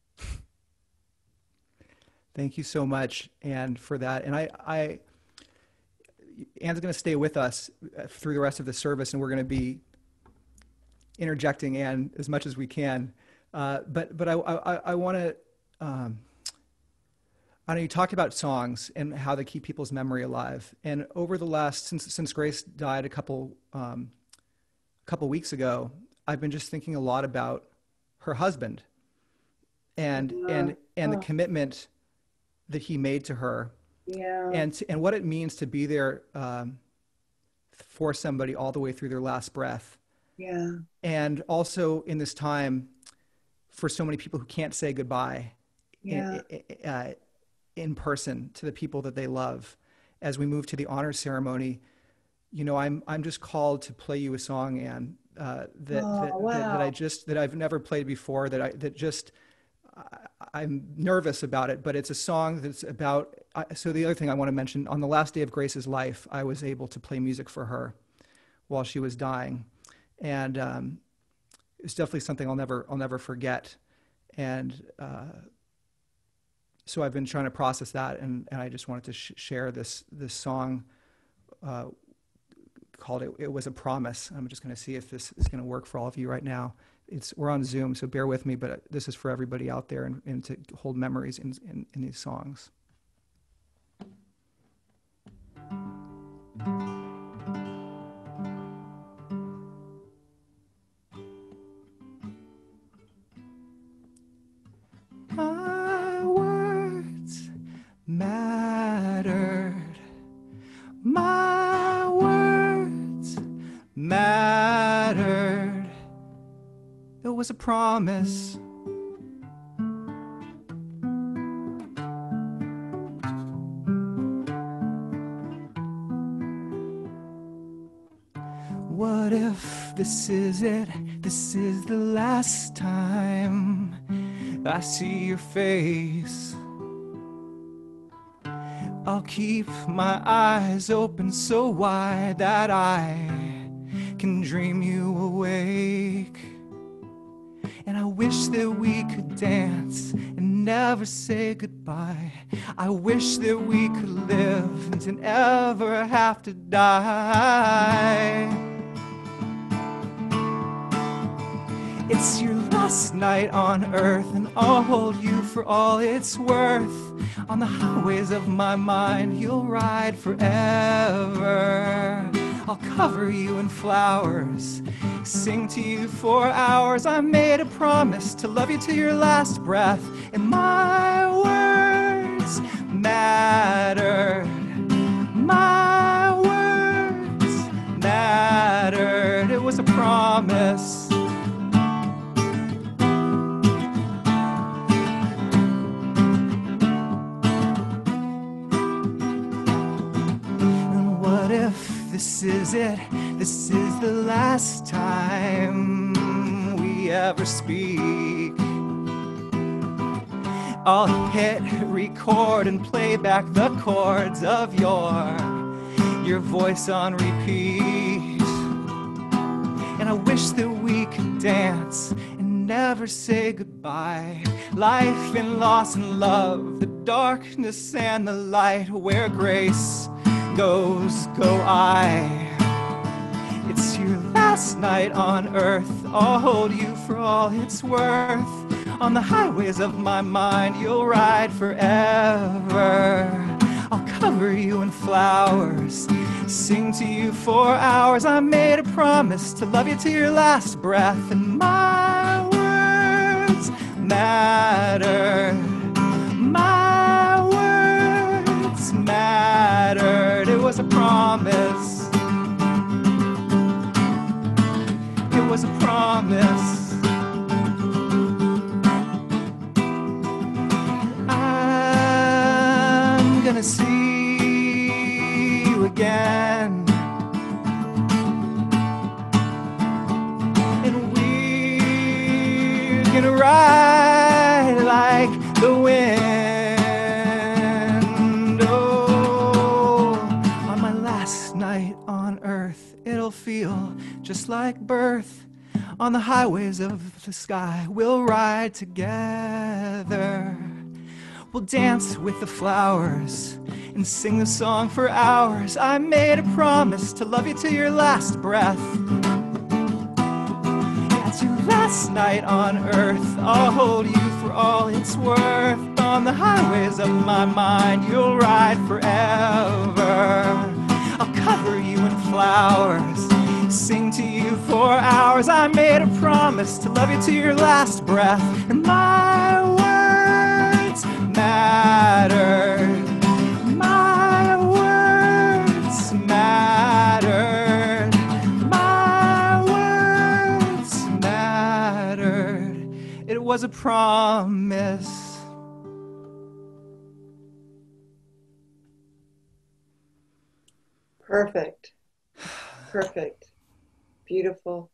[SPEAKER 1] Thank you so much, Anne, for that. And I, I Anne's going to stay with us through the rest of the service, and we're going to be interjecting Anne as much as we can. Uh, but but I I, I want to. Um, I know you talked about songs and how they keep people's memory alive. And over the last since since Grace died a couple um, couple weeks ago, I've been just thinking a lot about her husband and yeah. and and oh. the commitment that he made to her,
[SPEAKER 2] yeah,
[SPEAKER 1] and and what it means to be there um, for somebody all the way through their last breath.
[SPEAKER 2] Yeah,
[SPEAKER 1] and also in this time for so many people who can't say goodbye,
[SPEAKER 2] yeah,
[SPEAKER 1] in, uh, in person to the people that they love. As we move to the honor ceremony, you know, I'm I'm just called to play you a song, Anne. Uh, that,
[SPEAKER 2] oh,
[SPEAKER 1] that,
[SPEAKER 2] wow.
[SPEAKER 1] that that I just that I've never played before. That I that just I, I'm nervous about it, but it's a song that's about. I, so the other thing I want to mention: on the last day of Grace's life, I was able to play music for her while she was dying, and um, it's definitely something I'll never I'll never forget. And uh, so I've been trying to process that, and, and I just wanted to sh- share this this song. Uh, called it, it was a promise. I'm just going to see if this is going to work for all of you right now. It's we're on Zoom, so bear with me, but this is for everybody out there, and, and to hold memories in, in, in these songs. My words mattered. My words mattered. It was a promise. What if this is it? This is the last time I see your face. I'll keep my eyes open so wide that I can dream you awake. And I wish that we could dance and never say goodbye. I wish that we could live and never have to die. It's your last night on earth, and I'll hold you for all it's worth. On the highways of my mind, you'll ride forever. I'll cover you in flowers, sing to you for hours. I made a promise to love you to your last breath, and my words mattered. My words mattered. It was a promise. This is it, this is the last time we ever speak. I'll hit record and play back the chords of your, your voice on repeat. and I wish that we could dance and never say goodbye. Life and loss and love, the darkness and the light. Where grace goes, go I. It's your last night on earth. I'll hold you for all it's worth. On the highways of my mind, you'll ride forever. I'll cover you in flowers, sing to you for hours. I made a promise to love you to your last breath, and my words mattered. My words mattered. It was a promise. It was a promise. I'm gonna see you again, and we're gonna ride like the wind. Oh, on my last night on earth, it'll feel just like birth. On the highways of the sky, we'll ride together. We'll dance with the flowers and sing the song for hours. I made a promise to love you to your last breath. That's your last night on earth. I'll hold you for all it's worth. On the highways of my mind, you'll ride forever. I'll cover you in flowers, sing to you for hours. I made a promise to love you to your last breath, and my words mattered. My words mattered. My words mattered. It was a promise.
[SPEAKER 2] Perfect. Perfect. Beautiful.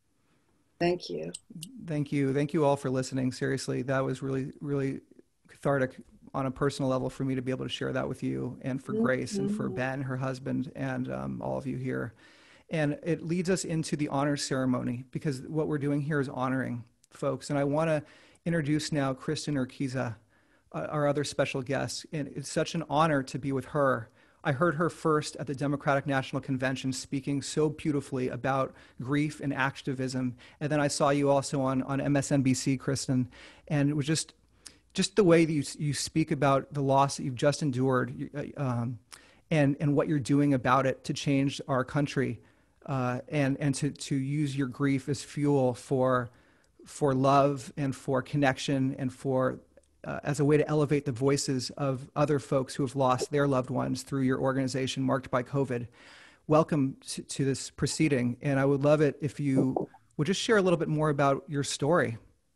[SPEAKER 2] Thank you.
[SPEAKER 1] Thank you. Thank you all for listening. Seriously, that was really, really cathartic on a personal level for me to be able to share that with you, and for Grace, and for Ben, her husband, and um, all of you here. And it leads us into the honor ceremony, because what we're doing here is honoring folks. And I want to introduce now Kristin Urquiza, uh, our other special guest. And it's such an honor to be with her. I heard her first at the Democratic National Convention speaking so beautifully about grief and activism. And then I saw you also on, on M S N B C, Kristin, and it was just just the way that you, you speak about the loss that you've just endured, um, and, and what you're doing about it to change our country, uh, and, and to, to use your grief as fuel for, for love and for connection, and for Uh, as a way to elevate the voices of other folks who have lost their loved ones through your organization marked by COVID. Welcome to, to this proceeding, and I would love it if you would just share a little bit more about your story.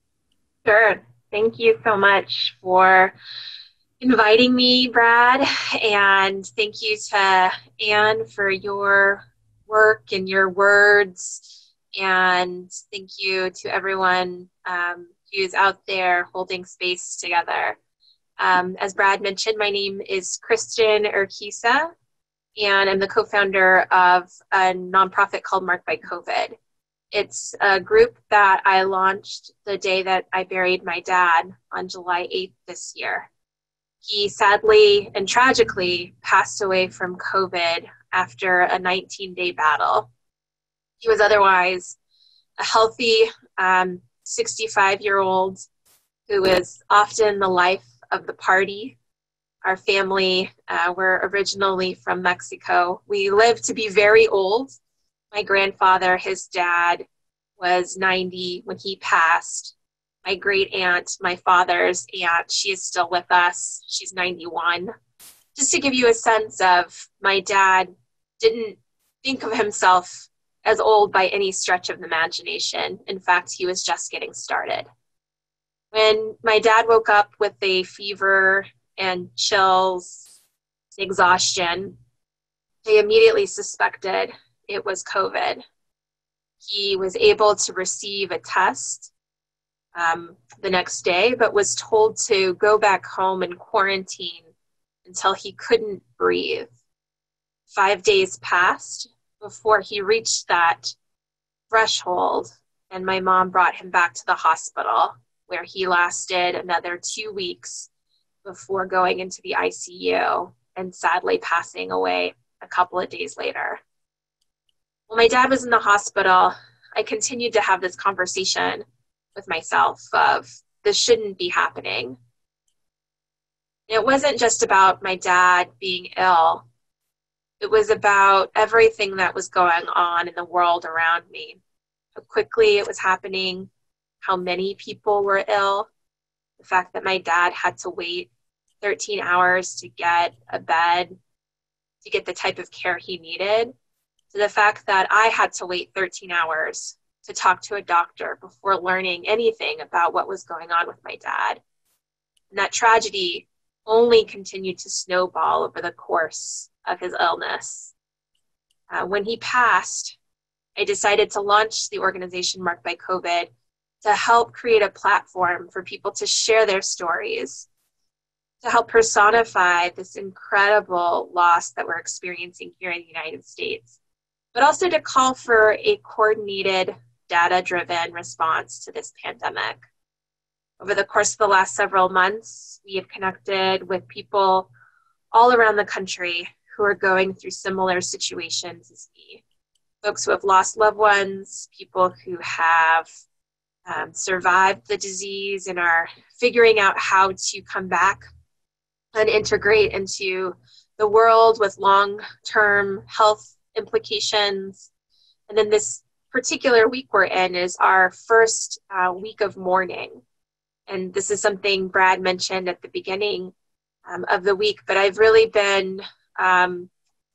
[SPEAKER 4] Sure. Thank you so much for inviting me, Brad, and thank you to Anne for your work and your words, and thank you to everyone um, who's out there holding space together. Um, as Brad mentioned, my name is Kristin Urquiza, and I'm the co-founder of a nonprofit called Marked by COVID. It's a group that I launched the day that I buried my dad on July eighth this year. He sadly and tragically passed away from COVID after a nineteen-day battle. He was otherwise a healthy, um, sixty-five-year-old who was often the life of the party. Our family uh, were originally from Mexico. We lived to be very old. My grandfather, his dad, was ninety when he passed. My great aunt, my father's aunt, she is still with us. She's ninety-one. Just to give you a sense of, my dad didn't think of himself as old by any stretch of the imagination. In fact, he was just getting started. When my dad woke up with a fever and chills, exhaustion, they immediately suspected it was COVID. He was able to receive a test um, the next day, but was told to go back home and quarantine until he couldn't breathe. Five days passed before he reached that threshold, and my mom brought him back to the hospital, where he lasted another two weeks before going into the I C U and sadly passing away a couple of days later. While my dad was in the hospital, I continued to have this conversation with myself of, this shouldn't be happening. It wasn't just about my dad being ill. It was about everything that was going on in the world around me. How quickly it was happening, how many people were ill, the fact that my dad had to wait thirteen hours to get a bed, to get the type of care he needed, to the fact that I had to wait thirteen hours to talk to a doctor before learning anything about what was going on with my dad. And that tragedy only continued to snowball over the course of his illness. Uh, when he passed, I decided to launch the organization Marked by COVID to help create a platform for people to share their stories, to help personify this incredible loss that we're experiencing here in the United States, but also to call for a coordinated, data-driven response to this pandemic. Over the course of the last several months, we have connected with people all around the country who are going through similar situations as me. Folks who have lost loved ones, people who have um, survived the disease and are figuring out how to come back and integrate into the world with long-term health implications. And then this particular week we're in is our first uh, week of mourning. And this is something Brad mentioned at the beginning um, of the week, but I've really been um,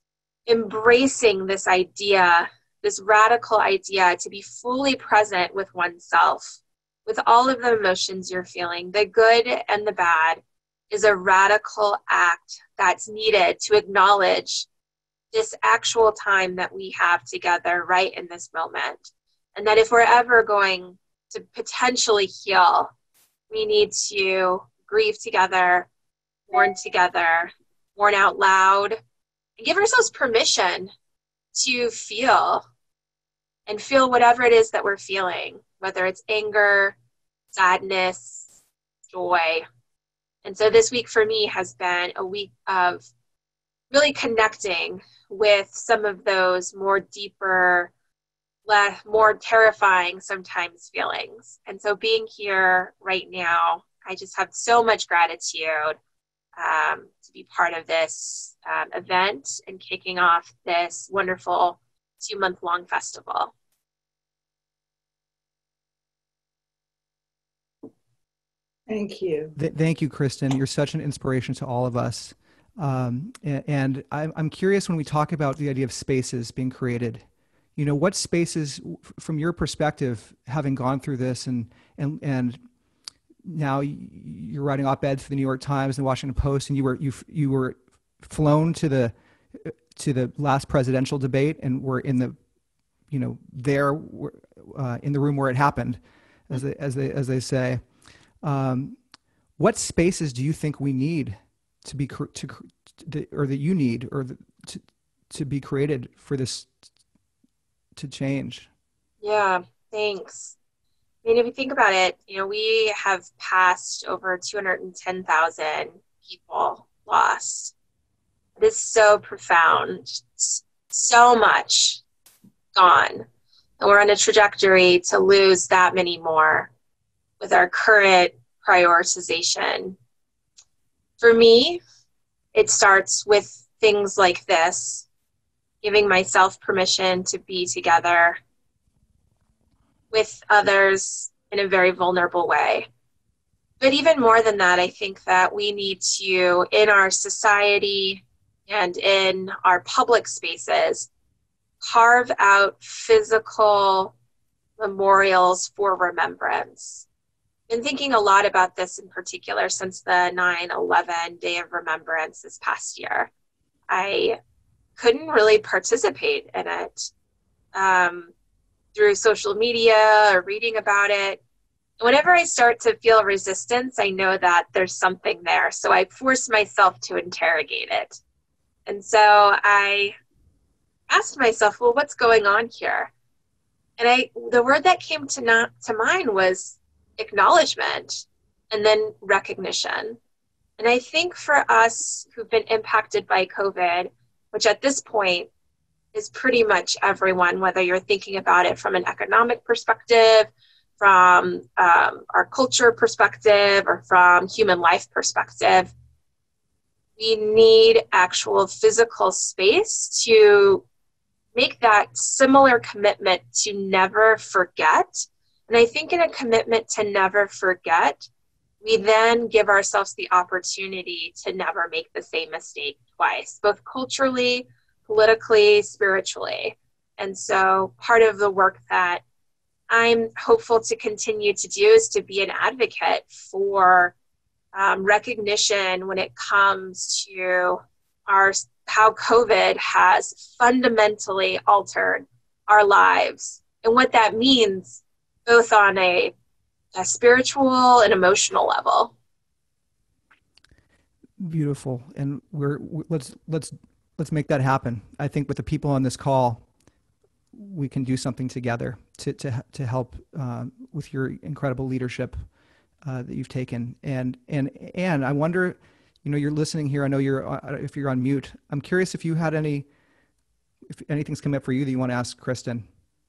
[SPEAKER 4] embracing this idea, this radical idea to be fully present with oneself, with all of the emotions you're feeling, the good and the bad, is a radical act that's needed to acknowledge this actual time that we have together right in this moment. And that if we're ever going to potentially heal, we need to grieve together, mourn together, mourn out loud, and give ourselves permission to feel and feel whatever it is that we're feeling, whether it's anger, sadness, joy. And so this week for me has been a week of really connecting with some of those more deeper, less, more terrifying sometimes feelings. And so being here right now, I just have so much gratitude um, to be part of this um, event and kicking off this wonderful two-month-long festival.
[SPEAKER 2] Thank you.
[SPEAKER 1] Th- thank you, Kristin. You're such an inspiration to all of us. Um, and and I'm, I'm curious, when we talk about the idea of spaces being created, you know, what spaces, from your perspective, having gone through this, and and and now you're writing op-eds for the New York Times and the Washington Post, and you were you you were flown to the to the last presidential debate, and were in the, you know, there uh, in the room where it happened, as they as they as they say. Um, what spaces do you think we need to be to, to or that you need or the, to to be created for this to change?
[SPEAKER 4] Yeah, thanks. I mean, if you think about it, you know, we have passed over two hundred ten thousand people lost. It is so profound, so much gone. And we're on a trajectory to lose that many more with our current prioritization. For me, it starts with things like this, giving myself permission to be together with others in a very vulnerable way. But even more than that, I think that we need to, in our society and in our public spaces, carve out physical memorials for remembrance. Been thinking a lot about this in particular since the nine eleven Day of Remembrance this past year. I couldn't really participate in it um, through social media or reading about it. Whenever I start to feel resistance, I know that there's something there. So I force myself to interrogate it. And so I asked myself, well, what's going on here? And I, the word that came to not to mind was acknowledgement and then recognition. And I think for us who've been impacted by COVID, which at this point is pretty much everyone, whether you're thinking about it from an economic perspective, from um, our culture perspective, or from human life perspective, we need actual physical space to make that similar commitment to never forget. And I think in a commitment to never forget, we then give ourselves the opportunity to never make the same mistake twice, both culturally, politically, spiritually. And so part of the work that I'm hopeful to continue to do is to be an advocate for um, recognition when it comes to our how COVID has fundamentally altered our lives and what that means both on a, a spiritual and emotional level.
[SPEAKER 1] Beautiful. And we're, let's, let's, let's make that happen. I think with the people on this call, we can do something together to, to, to help uh, with your incredible leadership uh, that you've taken. And, and, and I wonder, you know, you're listening here. I know you're, uh, if you're on mute, I'm curious if you had any, if anything's come up for you that you want to ask Kristin.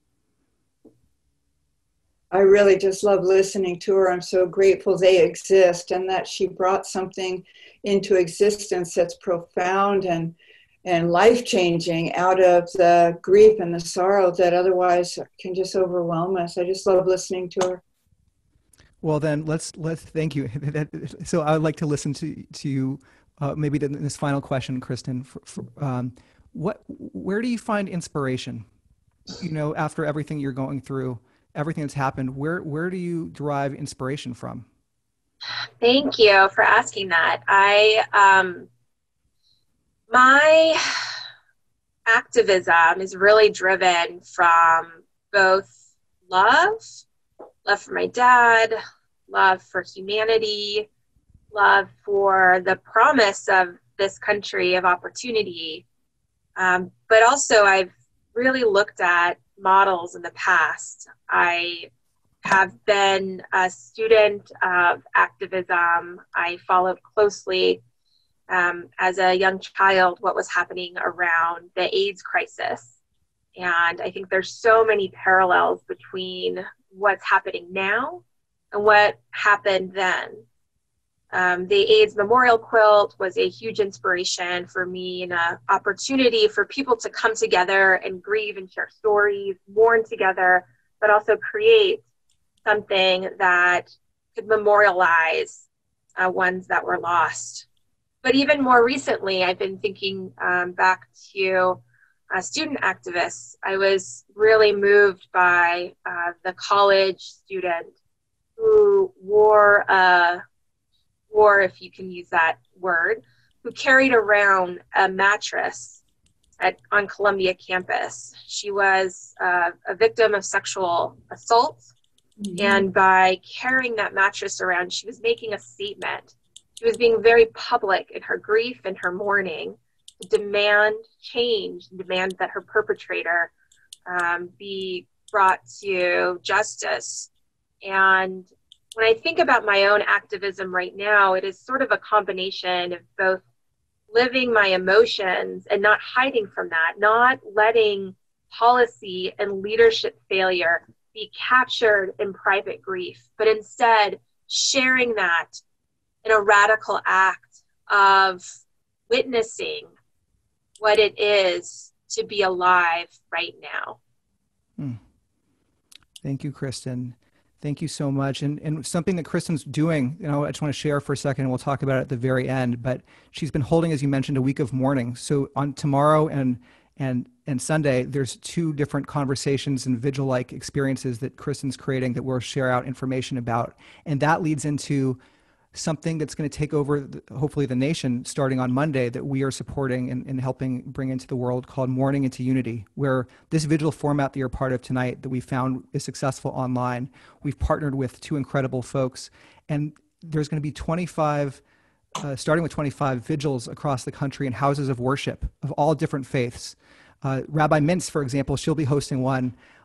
[SPEAKER 2] I really just love listening to her. I'm so grateful they exist and that she brought something into existence that's profound and, and life-changing out of the grief and the sorrow that otherwise can just overwhelm us. I just love listening to her.
[SPEAKER 1] Well, then let's, let's, thank you. So I would like to listen to, to you, uh, maybe this final question, Kristin, for, for, um, what, where do you find inspiration, you know, after everything you're going through, everything that's happened, where, where do you derive inspiration from?
[SPEAKER 4] Thank you for asking that. I, um, my activism is really driven from both love, love for my dad, love for humanity, love for the promise of this country of opportunity. Um, but also I've really looked at models in the past. I have been a student of activism. I followed closely um, as a young child what was happening around the AIDS crisis. And I think there's so many parallels between what's happening now and what happened then. Um, the AIDS memorial quilt was a huge inspiration for me and an opportunity for people to come together and grieve and share stories, mourn together, but also create something that could memorialize uh, ones that were lost. But even more recently, I've been thinking um, back to uh, student activists. I was really moved by uh, the college student who wore a or if you can use that word, who carried around a mattress at, on Columbia campus. She was uh, a victim of sexual assault. Mm-hmm. And by carrying that mattress around, she was making a statement. She was being very public in her grief and her mourning to demand change, and demand that her perpetrator um, be brought to justice. And when I think about my own activism right now, it is sort of a combination of both living my emotions and not hiding from that, not letting policy and leadership failure be captured in private grief, but instead sharing that in a radical act of witnessing what it is to be alive right now.
[SPEAKER 1] Hmm. Thank you, Kristin. Thank you so much. And, and something that Kristin's doing, you know, I just want to share for a second, and we'll talk about it at the very end, but she's been holding, as you mentioned, a week of mourning. So on tomorrow and, and, and Sunday, there's two different conversations and vigil-like experiences that Kristin's creating that we'll share out information about. And that leads into something that's going to take over, the, hopefully, the nation starting on Monday that we are supporting and, and helping bring into the world, called Mourning into Unity, where this vigil format that you're part of tonight that we found is successful online. We've partnered with two incredible folks, and there's going to be twenty-five, uh, starting with twenty-five vigils across the country in houses of worship of all different faiths. Uh, Rabbi Mintz, for example, she'll be hosting one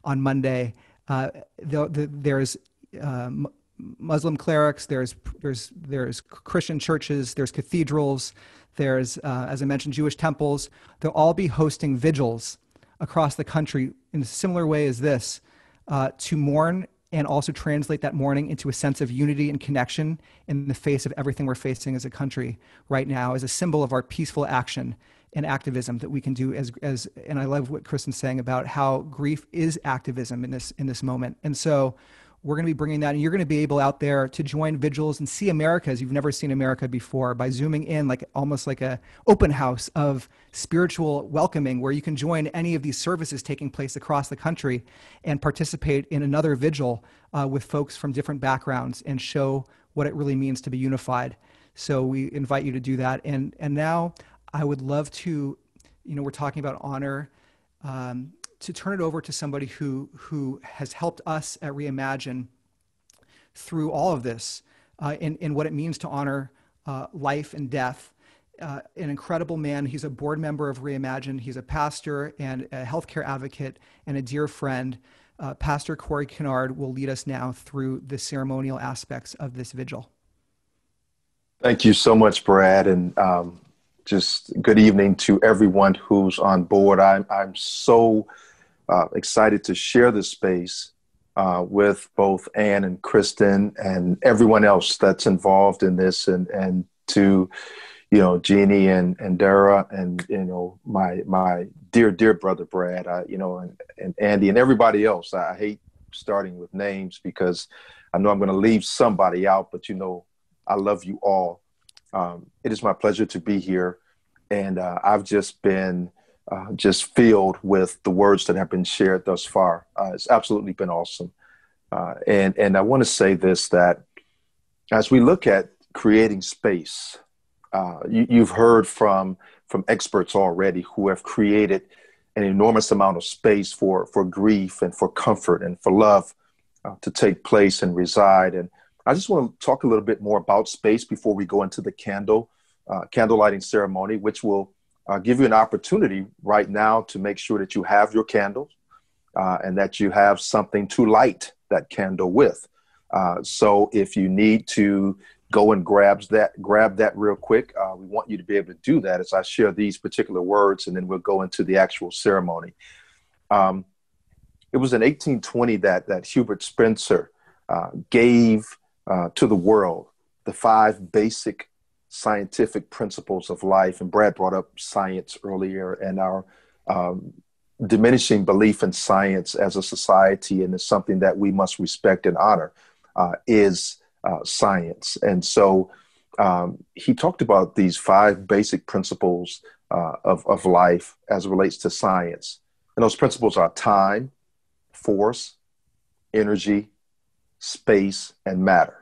[SPEAKER 1] on Monday. Uh, the, the, there's um, Muslim clerics, there's there's there's Christian churches, there's cathedrals, there's uh, as I mentioned, Jewish temples. They'll all be hosting vigils across the country in a similar way as this, uh, to mourn and also translate that mourning into a sense of unity and connection in the face of everything we're facing as a country right now, as a symbol of our peaceful action and activism that we can do as, as, and I love what Kristin's saying about how grief is activism in this, in this moment. And so we're going to be bringing that, and you're going to be able out there to join vigils and see America as you've never seen America before by zooming in, like almost like a open house of spiritual welcoming, where you can join any of these services taking place across the country and participate in another vigil uh, with folks from different backgrounds and show what it really means to be unified. So we invite you to do that. And and now I would love to, you know, we're talking about honor. Um, to turn it over to somebody who who has helped us at Reimagine through all of this, uh, in, in what it means to honor uh, life and death. Uh, an incredible man. He's a board member of Reimagine. He's a pastor and a healthcare advocate and a dear friend. Uh, Pastor Corey Kennard will lead us now through the ceremonial aspects of this vigil.
[SPEAKER 5] Thank you so much, Brad, and um, just good evening to everyone who's on board. I'm, I'm so uh, excited to share this space uh, with both Anne and Kristin and everyone else that's involved in this, and, and to, you know, Jeannie and, and Dara and, you know, my, my dear, dear brother, Brad, I, you know, and, and Andy and everybody else. I hate starting with names because I know I'm going to leave somebody out, but, you know, I love you all. Um, it is my pleasure to be here, and uh, I've just been uh, just filled with the words that have been shared thus far. Uh, it's absolutely been awesome. Uh, and, and I want to say this, that as we look at creating space, uh, you, you've heard from, from experts already who have created an enormous amount of space for, for grief and for comfort and for love uh, to take place and reside. And I just want to talk a little bit more about space before we go into the candle, uh, candle lighting ceremony, which will uh, give you an opportunity right now to make sure that you have your candles uh, and that you have something to light that candle with. Uh, so if you need to go and grab that, grab that real quick, uh, we want you to be able to do that as I share these particular words, and then we'll go into the actual ceremony. Um, it was in eighteen twenty that, that Hubert Spencer uh, gave Uh, to the world the five basic scientific principles of life. And Brad brought up science earlier, and our um, diminishing belief in science as a society, and it's something that we must respect and honor, uh, is uh, science. And so um, he talked about these five basic principles uh, of, of life as it relates to science. And those principles are time, force, energy, space, and matter.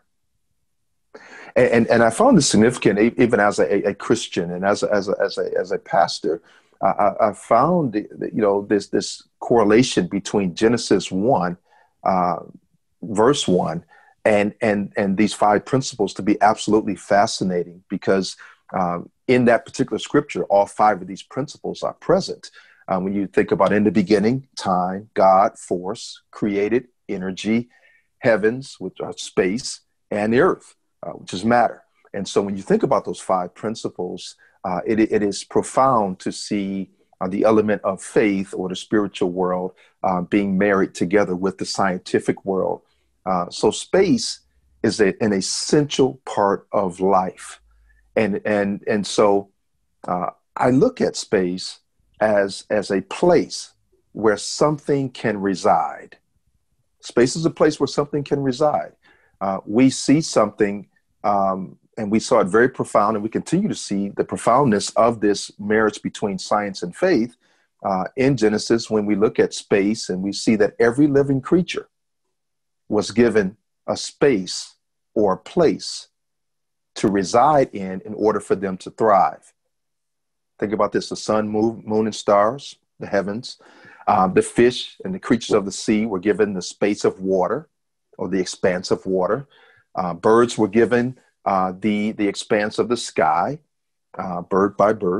[SPEAKER 5] And, and, and I found this significant even as a, a Christian and as a, as a, as a, as a pastor. I, I found, you know, this, this correlation between Genesis one, uh, verse one, and, and, and these five principles to be absolutely fascinating, because um, in that particular scripture, all five of these principles are present. Um, when you think about in the beginning, time, God, force, created, energy, heavens, which are space, and the earth, uh, which is matter. And so when you think about those five principles, uh, it, it is profound to see uh, the element of faith or the spiritual world uh, being married together with the scientific world. Uh, so space is a, an essential part of life. And, and, and so uh, I look at space as, as a place where something can reside. Space is a place where something can reside. Uh, we see something, um, and we saw it very profound, and we continue to see the profoundness of this marriage between science and faith uh, in Genesis when we look at space, and we see that every living creature was given a space or a place to reside in in order for them to thrive. Think about this: the sun, moon, moon and stars, the heavens. Um, the fish and the creatures of the sea were given the space of water, or the expanse of water. Uh, birds were given uh, the, the expanse of the sky, uh, bird by bird.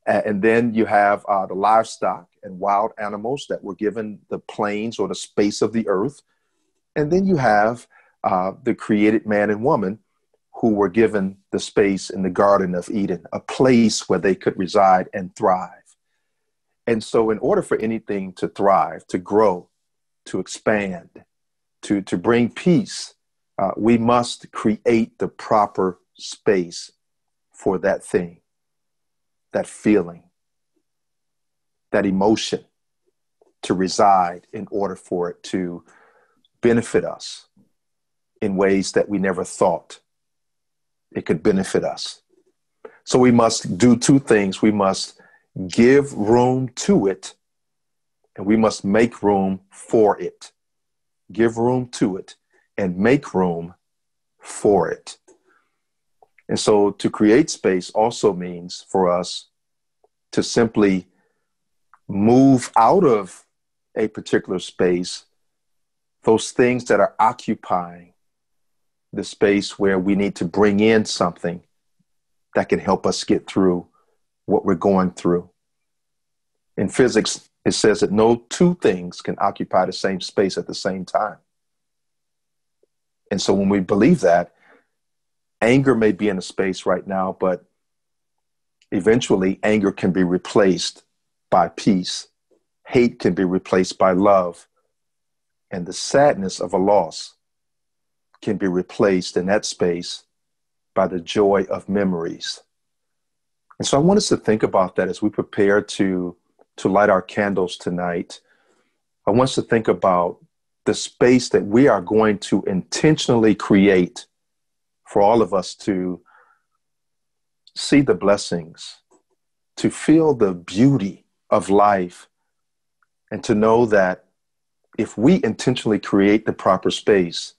[SPEAKER 5] And then you have uh, the livestock and wild animals that were given the plains or the space of the earth. And then you have uh, the created man and woman who were given the space in the Garden of Eden, a place where they could reside and thrive. And so in order for anything to thrive, to grow, to expand, to, to bring peace, uh, we must create the proper space for that thing, that feeling, that emotion to reside in order for it to benefit us in ways that we never thought it could benefit us. So we must do two things. We must give room to it, and we must make room for it. Give room to it and make room for it. And so to create space also means for us to simply move out of a particular space those things that are occupying the space where we need to bring in something that can help us get through what we're going through. In physics, it says that no two things can occupy the same space at the same time. And so when we believe that, anger may be in a space right now, but eventually anger can be replaced by peace. Hate can be replaced by love. And the sadness of a loss can be replaced in that space by the joy of memories. And so I want us to think about that as we prepare to, to light our candles tonight. I want us to think about the space that we are going to intentionally create for all of us to see the blessings, to feel the beauty of life, and to know that if we intentionally create the proper space,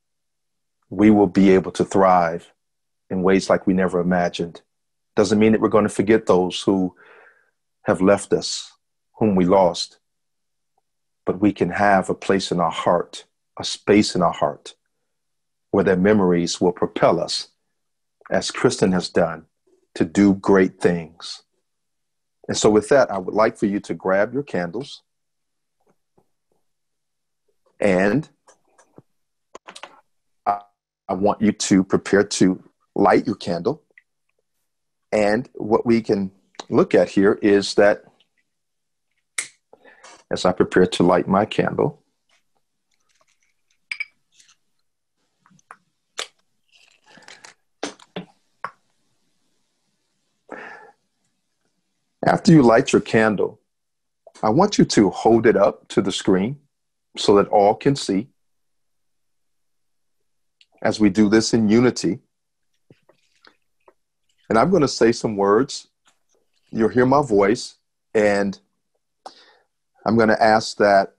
[SPEAKER 5] we will be able to thrive in ways like we never imagined. Doesn't mean that we're going to forget those who have left us, whom we lost, but we can have a place in our heart, a space in our heart, where their memories will propel us, as Kristin has done, to do great things. And so with that, I would like for you to grab your candles, and I, I want you to prepare to light your candle. And what we can look at here is that as I prepare to light my candle, after you light your candle, I want you to hold it up to the screen so that all can see. As we do this in unity, and I'm going to say some words. You'll hear my voice, and I'm going to ask that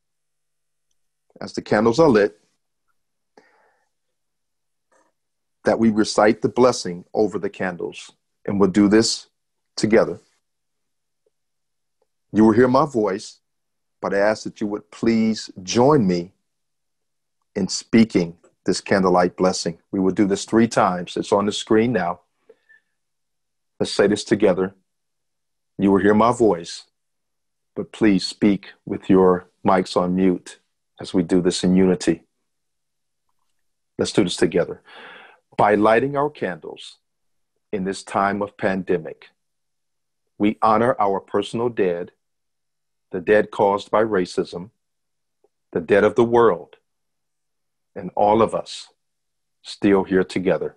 [SPEAKER 5] as the candles are lit, that we recite the blessing over the candles, and we'll do this together. You will hear my voice, but I ask that you would please join me in speaking this candlelight blessing. We will do this three times. It's on the screen now. Let's say this together. You will hear my voice, but please speak with your mics on mute as we do this in unity. Let's do this together. By lighting our candles in this time of pandemic, we honor our personal dead, the dead caused by racism, the dead of the world, and all of us still here together.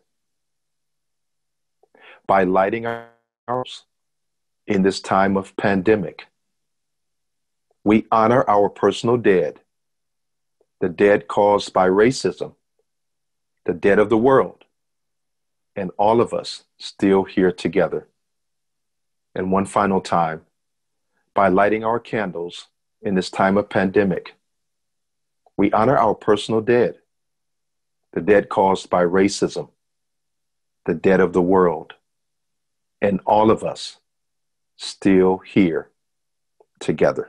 [SPEAKER 5] By lighting our candles in this time of pandemic, we honor our personal dead, the dead caused by racism, the dead of the world, and all of us still here together. And one final time, by lighting our candles in this time of pandemic, we honor our personal dead, the dead caused by racism, the dead of the world, and all of us still here together.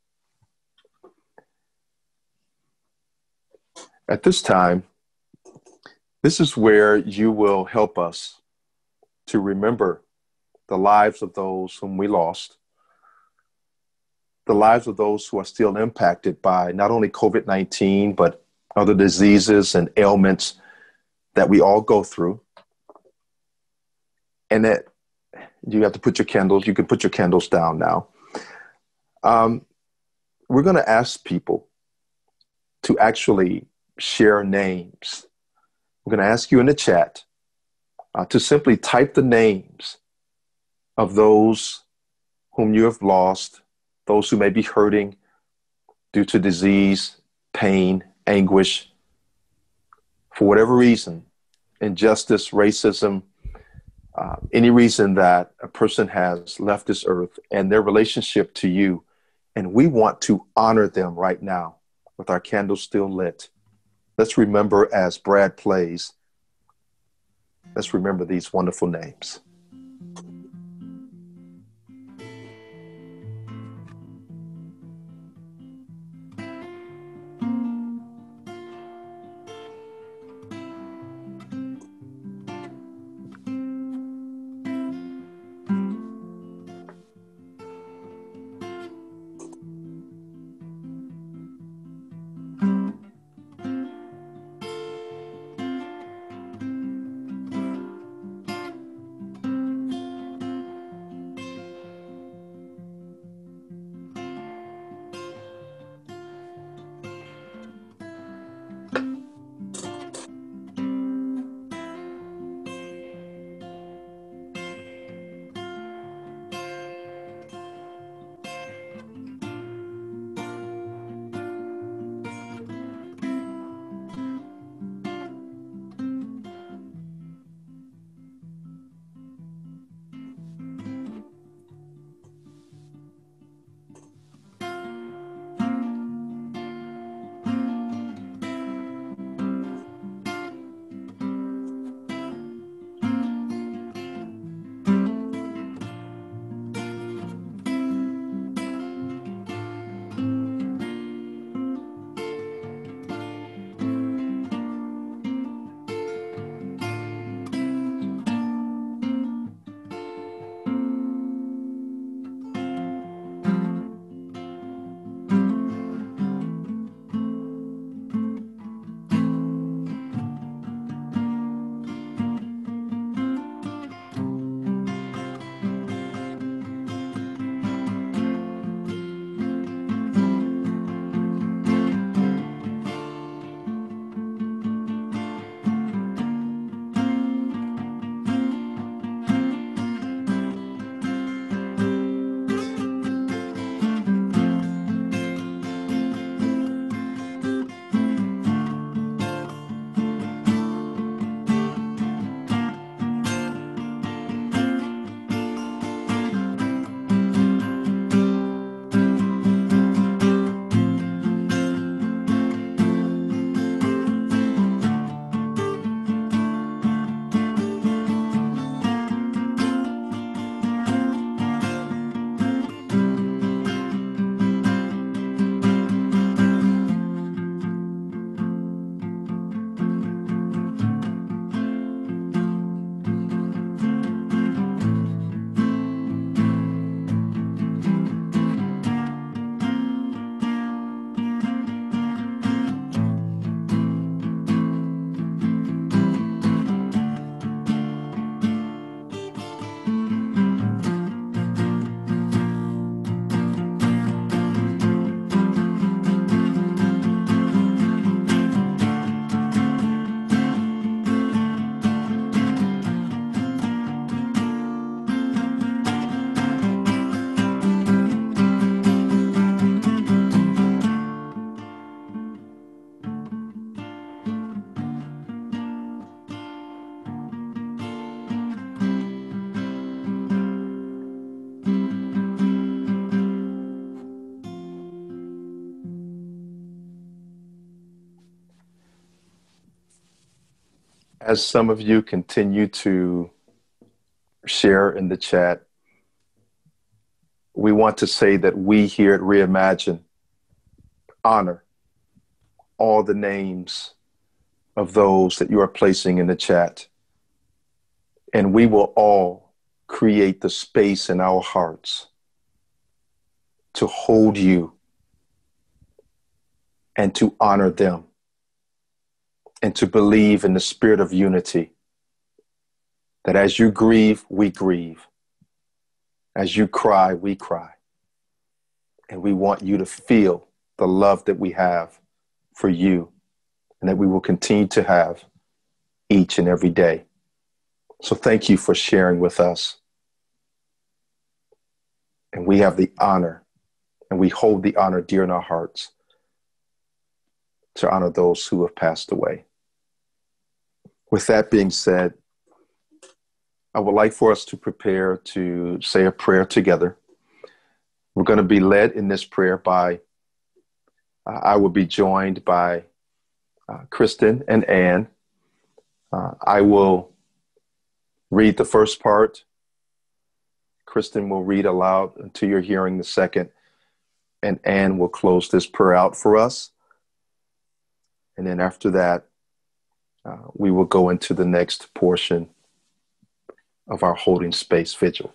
[SPEAKER 5] At this time, this is where you will help us to remember the lives of those whom we lost, the lives of those who are still impacted by not only COVID nineteen, but other diseases and ailments that we all go through. And that you have to put your candles, you can put your candles down now. Um, we're going to ask people to actually share names. I'm going to ask you in the chat uh, to simply type the names of those whom you have lost, those who may be hurting due to disease, pain, anguish, for whatever reason, injustice, racism, uh, any reason that a person has left this earth and their relationship to you. And we want to honor them right now with our candles still lit. Let's remember, as Brad plays, let's remember these wonderful names. As some of you continue to share in the chat, we want to say that we here at Reimagine honor all the names of those that you are placing in the chat. And we will all create the space in our hearts to hold you and to honor them and to believe in the spirit of unity, that as you grieve, we grieve. As you cry, we cry. And we want you to feel the love that we have for you and that we will continue to have each and every day. So thank you for sharing with us. And we have the honor, and we hold the honor dear in our hearts to honor those who have passed away. With that being said, I would like for us to prepare to say a prayer together. We're going to be led in this prayer by, uh, I will be joined by uh, Kristin and Anne. Uh, I will read the first part. Kristin will read aloud until you're hearing the second, and Anne will close this prayer out for us. And then after that, uh, we will go into the next portion of our holding space vigil.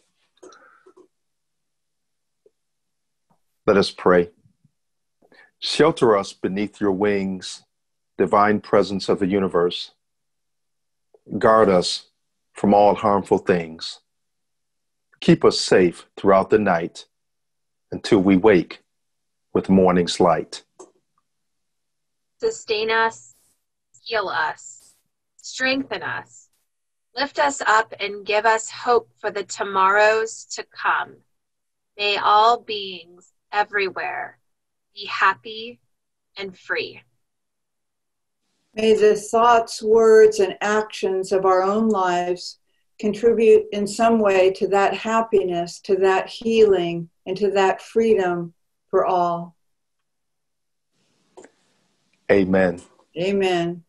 [SPEAKER 5] Let us pray. Shelter us beneath your wings, divine presence of the universe. Guard us from all harmful things. Keep us safe throughout the night until we wake with morning's light.
[SPEAKER 4] Sustain us, heal us, strengthen us, lift us up and give us hope for the tomorrows to come. May all beings everywhere be happy and free.
[SPEAKER 2] May the thoughts, words, and actions of our own lives contribute in some way to that happiness, to that healing, and to that freedom for all.
[SPEAKER 5] Amen.
[SPEAKER 2] Amen.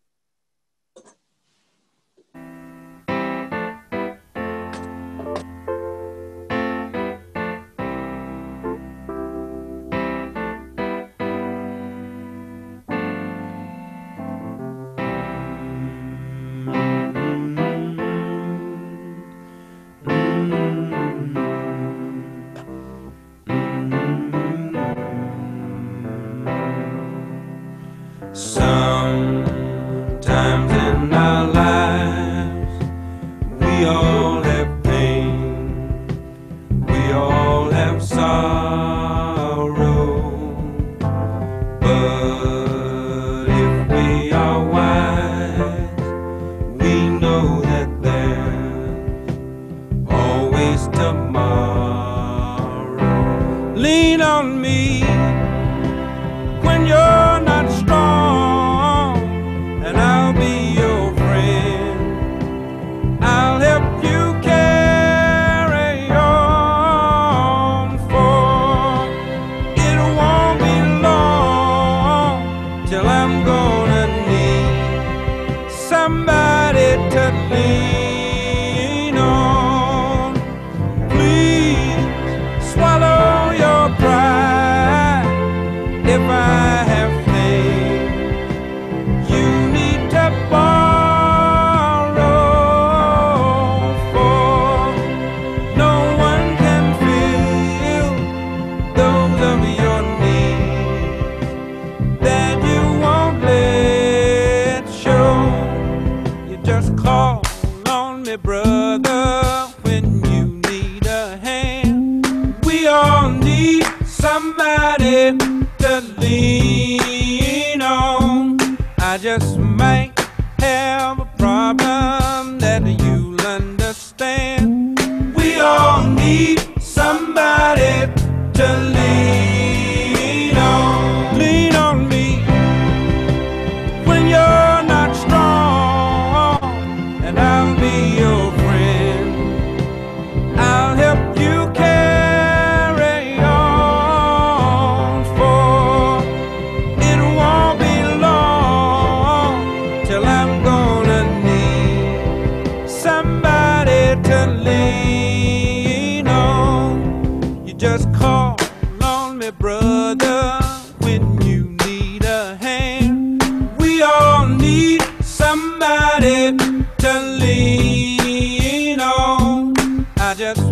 [SPEAKER 6] Sometimes in our lives, we all have pain, we all have sorrow, but if we are wise, we know that there's always tomorrow. Lean on me when you're not strong, and I'll be your friend. I'll help you carry on, for it won't be long till I'm gonna need somebody to lean on. Please swallow your pride if I have things you need to borrow, for no one can feel those of your needs that you won't let show. You just call on me, brother, when you need a hand. We all need somebody to lean on. I just might have a problem that you'll understand. We all need somebody to lean on. Lean on me when you're not strong, and I'll be your friend. I'll help you carry on, for it won't be long till I'm gonna need somebody to lean on. You just call on me, brother, when you need a hand. We all need somebody to lean on. I just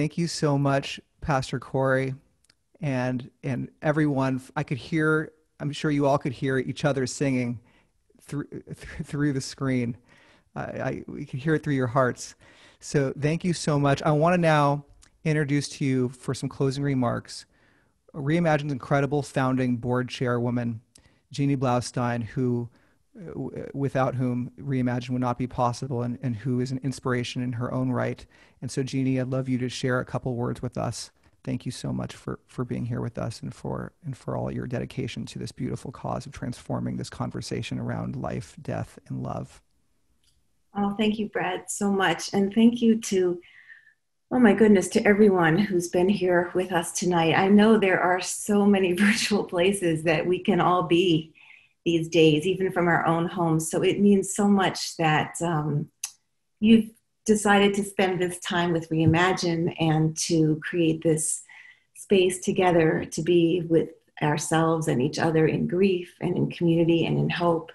[SPEAKER 1] thank you so much, Pastor Corey, and and everyone. I could hear, I'm sure you all could hear each other singing through through the screen. I, I we could hear it through your hearts. So thank you so much. I want to now introduce to you, for some closing remarks, Reimagine's incredible founding board chairwoman, Jeannie Blaustein, who without whom Reimagine would not be possible, and, and who is an inspiration in her own right. And so, Jeannie, I'd love you to share a couple words with us. Thank you so much for, for being here with us, and for and for all your dedication to this beautiful cause of transforming this conversation around life, death, and love.
[SPEAKER 7] Oh, thank you, Brad, so much. And thank you to, oh my goodness, to everyone who's been here with us tonight. I know there are so many virtual places that we can all be these days, even from our own homes. So it means so much that um, you've decided to spend this time with Reimagine and to create this space together to be with ourselves and each other in grief and in community and in hope.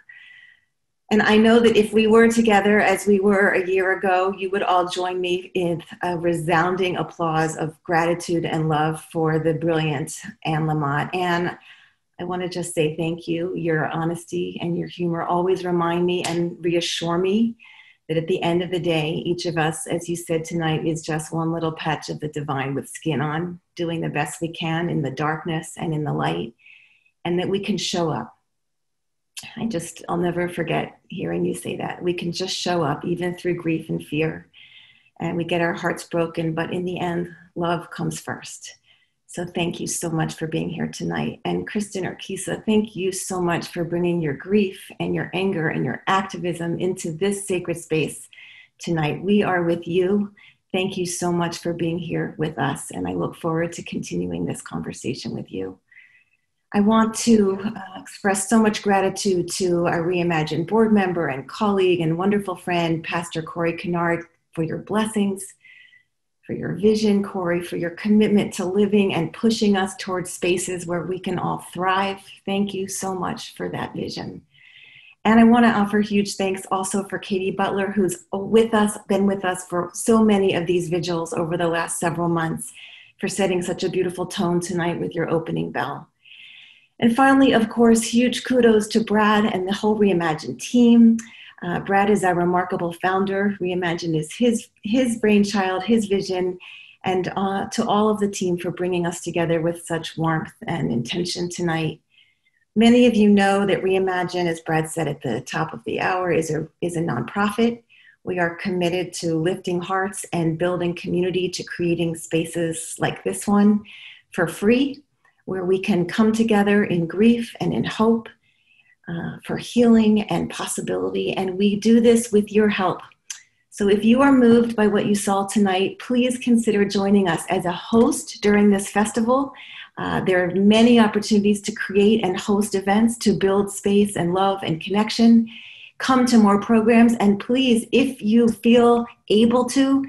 [SPEAKER 7] And I know that if we were together as we were a year ago, you would all join me in a resounding applause of gratitude and love for the brilliant Anne Lamott. Anne, I want to just say thank you. Your honesty and your humor always remind me and reassure me that at the end of the day, each of us, as you said tonight, is just one little patch of the divine with skin on, doing the best we can in the darkness and in the light, and that we can show up. I just, I'll never forget hearing you say that. We can just show up even through grief and fear, and we get our hearts broken, but in the end, love comes first. So thank you so much for being here tonight. And Kristin Urquiza, thank you so much for bringing your grief and your anger and your activism into this sacred space tonight. We are with you. Thank you so much for being here with us. And I look forward to continuing this conversation with you. I want to uh, express so much gratitude to our Reimagine board member and colleague and wonderful friend, Pastor Corey Kennard, for your blessings, for your vision, Corey, for your commitment to living and pushing us towards spaces where we can all thrive. Thank you so much for that vision. And I want to offer huge thanks also for Katie Butler, who's with us, been with us for so many of these vigils over the last several months, for setting such a beautiful tone tonight with your opening bell. And finally, of course, huge kudos to Brad and the whole Reimagine team. Uh, Brad is our remarkable founder. Reimagine is his, his brainchild, his vision, and uh, to all of the team for bringing us together with such warmth and intention tonight. Many of you know that Reimagine, as Brad said at the top of the hour, is a, is a nonprofit. We are committed to lifting hearts and building community, to creating spaces like this one for free, where we can come together in grief and in hope, uh, for healing and possibility. And we do this with your help. So if you are moved by what you saw tonight, please consider joining us as a host during this festival. Uh, there are many opportunities to create and host events to build space and love and connection. Come to more programs, and please, if you feel able to,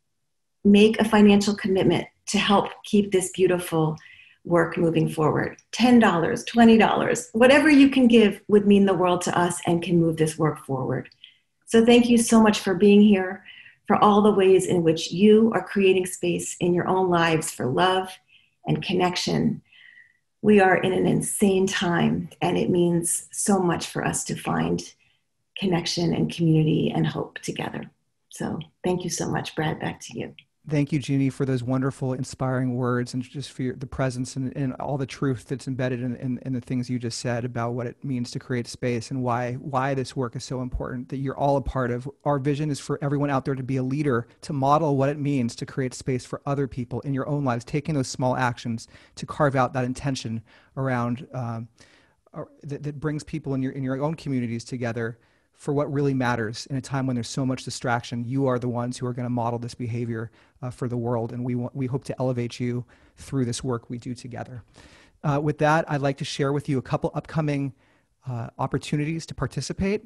[SPEAKER 7] make a financial commitment to help keep this beautiful work moving forward. ten dollars, twenty dollars, whatever you can give would mean the world to us and can move this work forward. So thank you so much for being here, for all the ways in which you are creating space in your own lives for love and connection. We are in an insane time, and it means so much for us to find connection and community and hope together. So thank you so much, Brad. Back to you.
[SPEAKER 1] Thank you, Jeannie, for those wonderful, inspiring words, and just for your, the presence and, and all the truth that's embedded in, in, in the things you just said about what it means to create space, and why why this work is so important, that you're all a part of. Our vision is for everyone out there to be a leader, to model what it means to create space for other people in your own lives, taking those small actions to carve out that intention around um, that, that brings people in your in your own communities together for what really matters in a time when there's so much distraction. You are the ones who are going to model this behavior uh, for the world, and we want, we hope to elevate you through this work we do together. Uh, with that, I'd like to share with you a couple upcoming uh, opportunities to participate.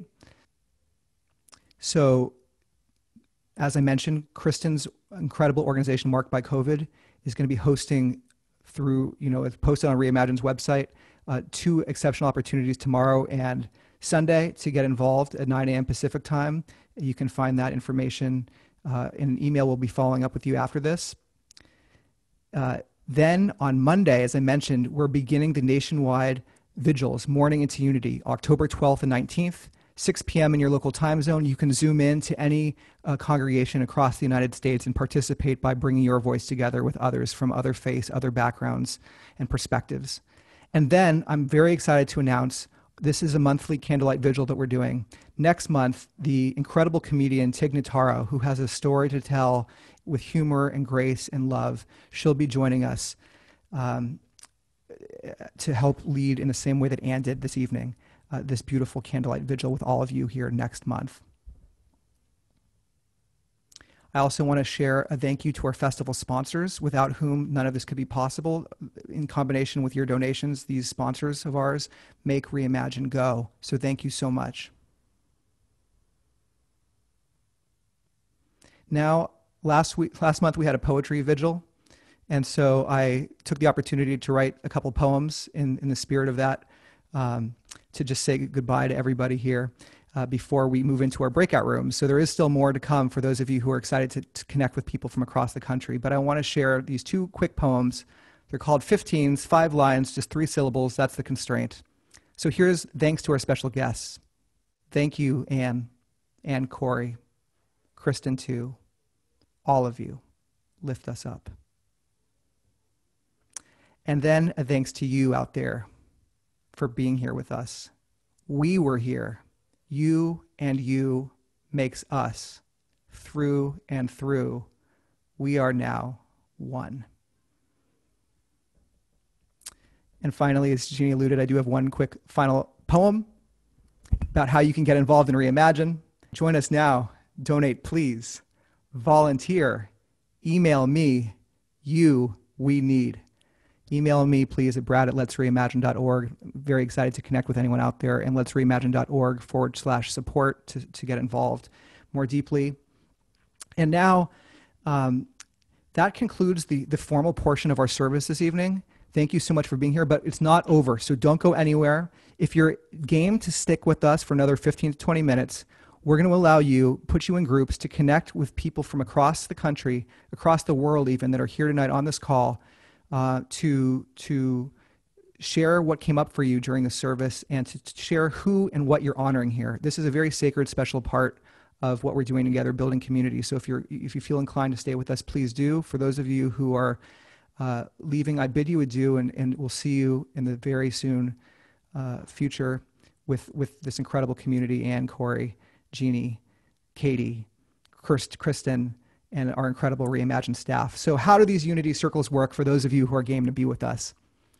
[SPEAKER 1] So, as I mentioned, Kristin's incredible organization, Marked by COVID, is going to be hosting through, you know, it's posted on Reimagine's website, uh, two exceptional opportunities tomorrow and Sunday to get involved at nine a.m. Pacific time. You can find that information uh, in an email. We'll be following up with you after this. Uh, then on Monday, as I mentioned, we're beginning the nationwide vigils, Morning into Unity, October twelfth and nineteenth, six p.m. in your local time zone. You can zoom in to any uh, congregation across the United States and participate by bringing your voice together with others from other faiths, other backgrounds, and perspectives. And then I'm very excited to announce this is a monthly candlelight vigil that we're doing. Next month, the incredible comedian Tig Notaro, who has a story to tell with humor and grace and love, she'll be joining us um, to help lead in the same way that Anne did this evening, uh, this beautiful candlelight vigil with all of you here next month. I also want to share a thank you to our festival sponsors, without whom none of this could be possible. In combination with your donations, these sponsors of ours make Reimagine go. So thank you so much. Now, last week, last month we had a poetry vigil, and so I took the opportunity to write a couple poems in, in the spirit of that, um, to just say goodbye to everybody here. Uh, before we move into our breakout rooms. So there is still more to come for those of you who are excited to, to connect with people from across the country. But I want to share these two quick poems. They're called fifteens, five lines, just three syllables. That's the constraint. So here's thanks to our special guests. Thank you, Anne, Anne Corey, Kristin too, all of you. Lift us up. And then a thanks to you out there for being here with us. We were here. You and you makes us. Through and through, we are now one. And finally, as Jeannie alluded, I do have one quick final poem about how you can get involved in Reimagine. Join us now. Donate, please. Volunteer. Email me. You, we need. Email me, please, at brad at lets reimagine dot org. Very excited to connect with anyone out there. And lets reimagine dot org forward slash support to, to get involved more deeply. And now, um, that concludes the, the formal portion of our service this evening. Thank you so much for being here, but it's not over, so don't go anywhere. If you're game to stick with us for another fifteen to twenty minutes, we're going to allow you, put you in groups to connect with people from across the country, across the world even, that are here tonight on this call, Uh, to to share what came up for you during the service and to, to share who and what you're honoring here. This is a very sacred, special part of what we're doing together, building community. So if you're if you feel inclined to stay with us, please do. For those of you who are uh, leaving, I bid you adieu, and, and we'll see you in the very soon uh, future with with this incredible community: Anne, Corey, Jeannie, Katie, Kirst, Kristin, and our incredible Reimagine staff. So how do these unity circles work for those of you who are game to be with us?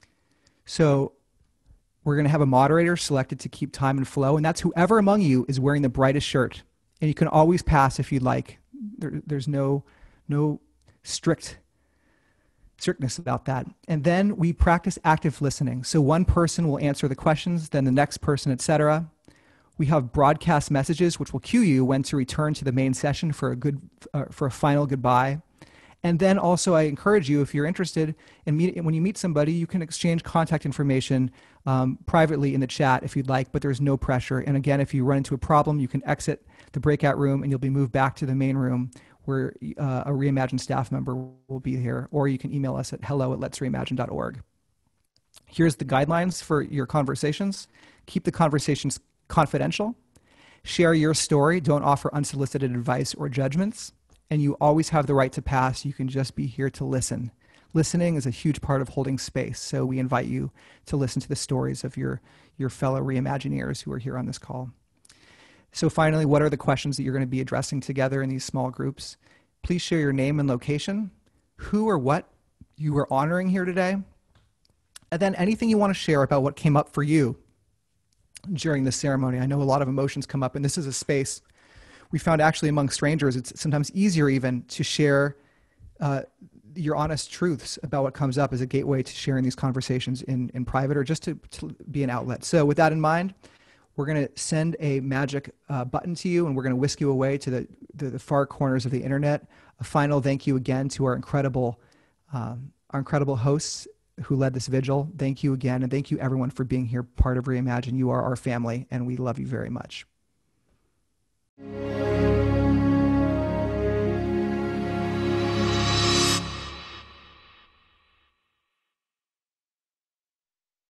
[SPEAKER 1] So we're going to have a moderator selected to keep time and flow, and that's whoever among you is wearing the brightest shirt. And you can always pass if you'd like. There, there's no, no strict strictness about that. And then we practice active listening. So one person will answer the questions, then the next person, et cetera. We have broadcast messages, which will cue you when to return to the main session for a good, uh, for a final goodbye. And then also, I encourage you, if you're interested in meet, when you meet somebody, you can exchange contact information um, privately in the chat if you'd like, but there's no pressure. And again, if you run into a problem, you can exit the breakout room and you'll be moved back to the main room where uh, a Reimagine staff member will be here, or you can email us at hello at lets reimagine dot org. Here's the guidelines for your conversations. Keep the conversations confidential. Share your story. Don't offer unsolicited advice or judgments. And you always have the right to pass. You can just be here to listen. Listening is a huge part of holding space. So we invite you to listen to the stories of your, your fellow Reimagineers who are here on this call. So finally, what are the questions that you're going to be addressing together in these small groups? Please share your name and location, who or what you are honoring here today, and then anything you want to share about what came up for you during the ceremony. I know a lot of emotions come up, and this is a space we found actually among strangers, it's sometimes easier even to share uh, your honest truths about what comes up as a gateway to sharing these conversations in, in private, or just to, to be an outlet. So with that in mind, we're going to send a magic uh, button to you, and we're going to whisk you away to the, the, the far corners of the internet. A final thank you again to our incredible, um, our incredible hosts who led this vigil. Thank you again, and thank you everyone for being here, part of Reimagine. You are our family, and we love you very much.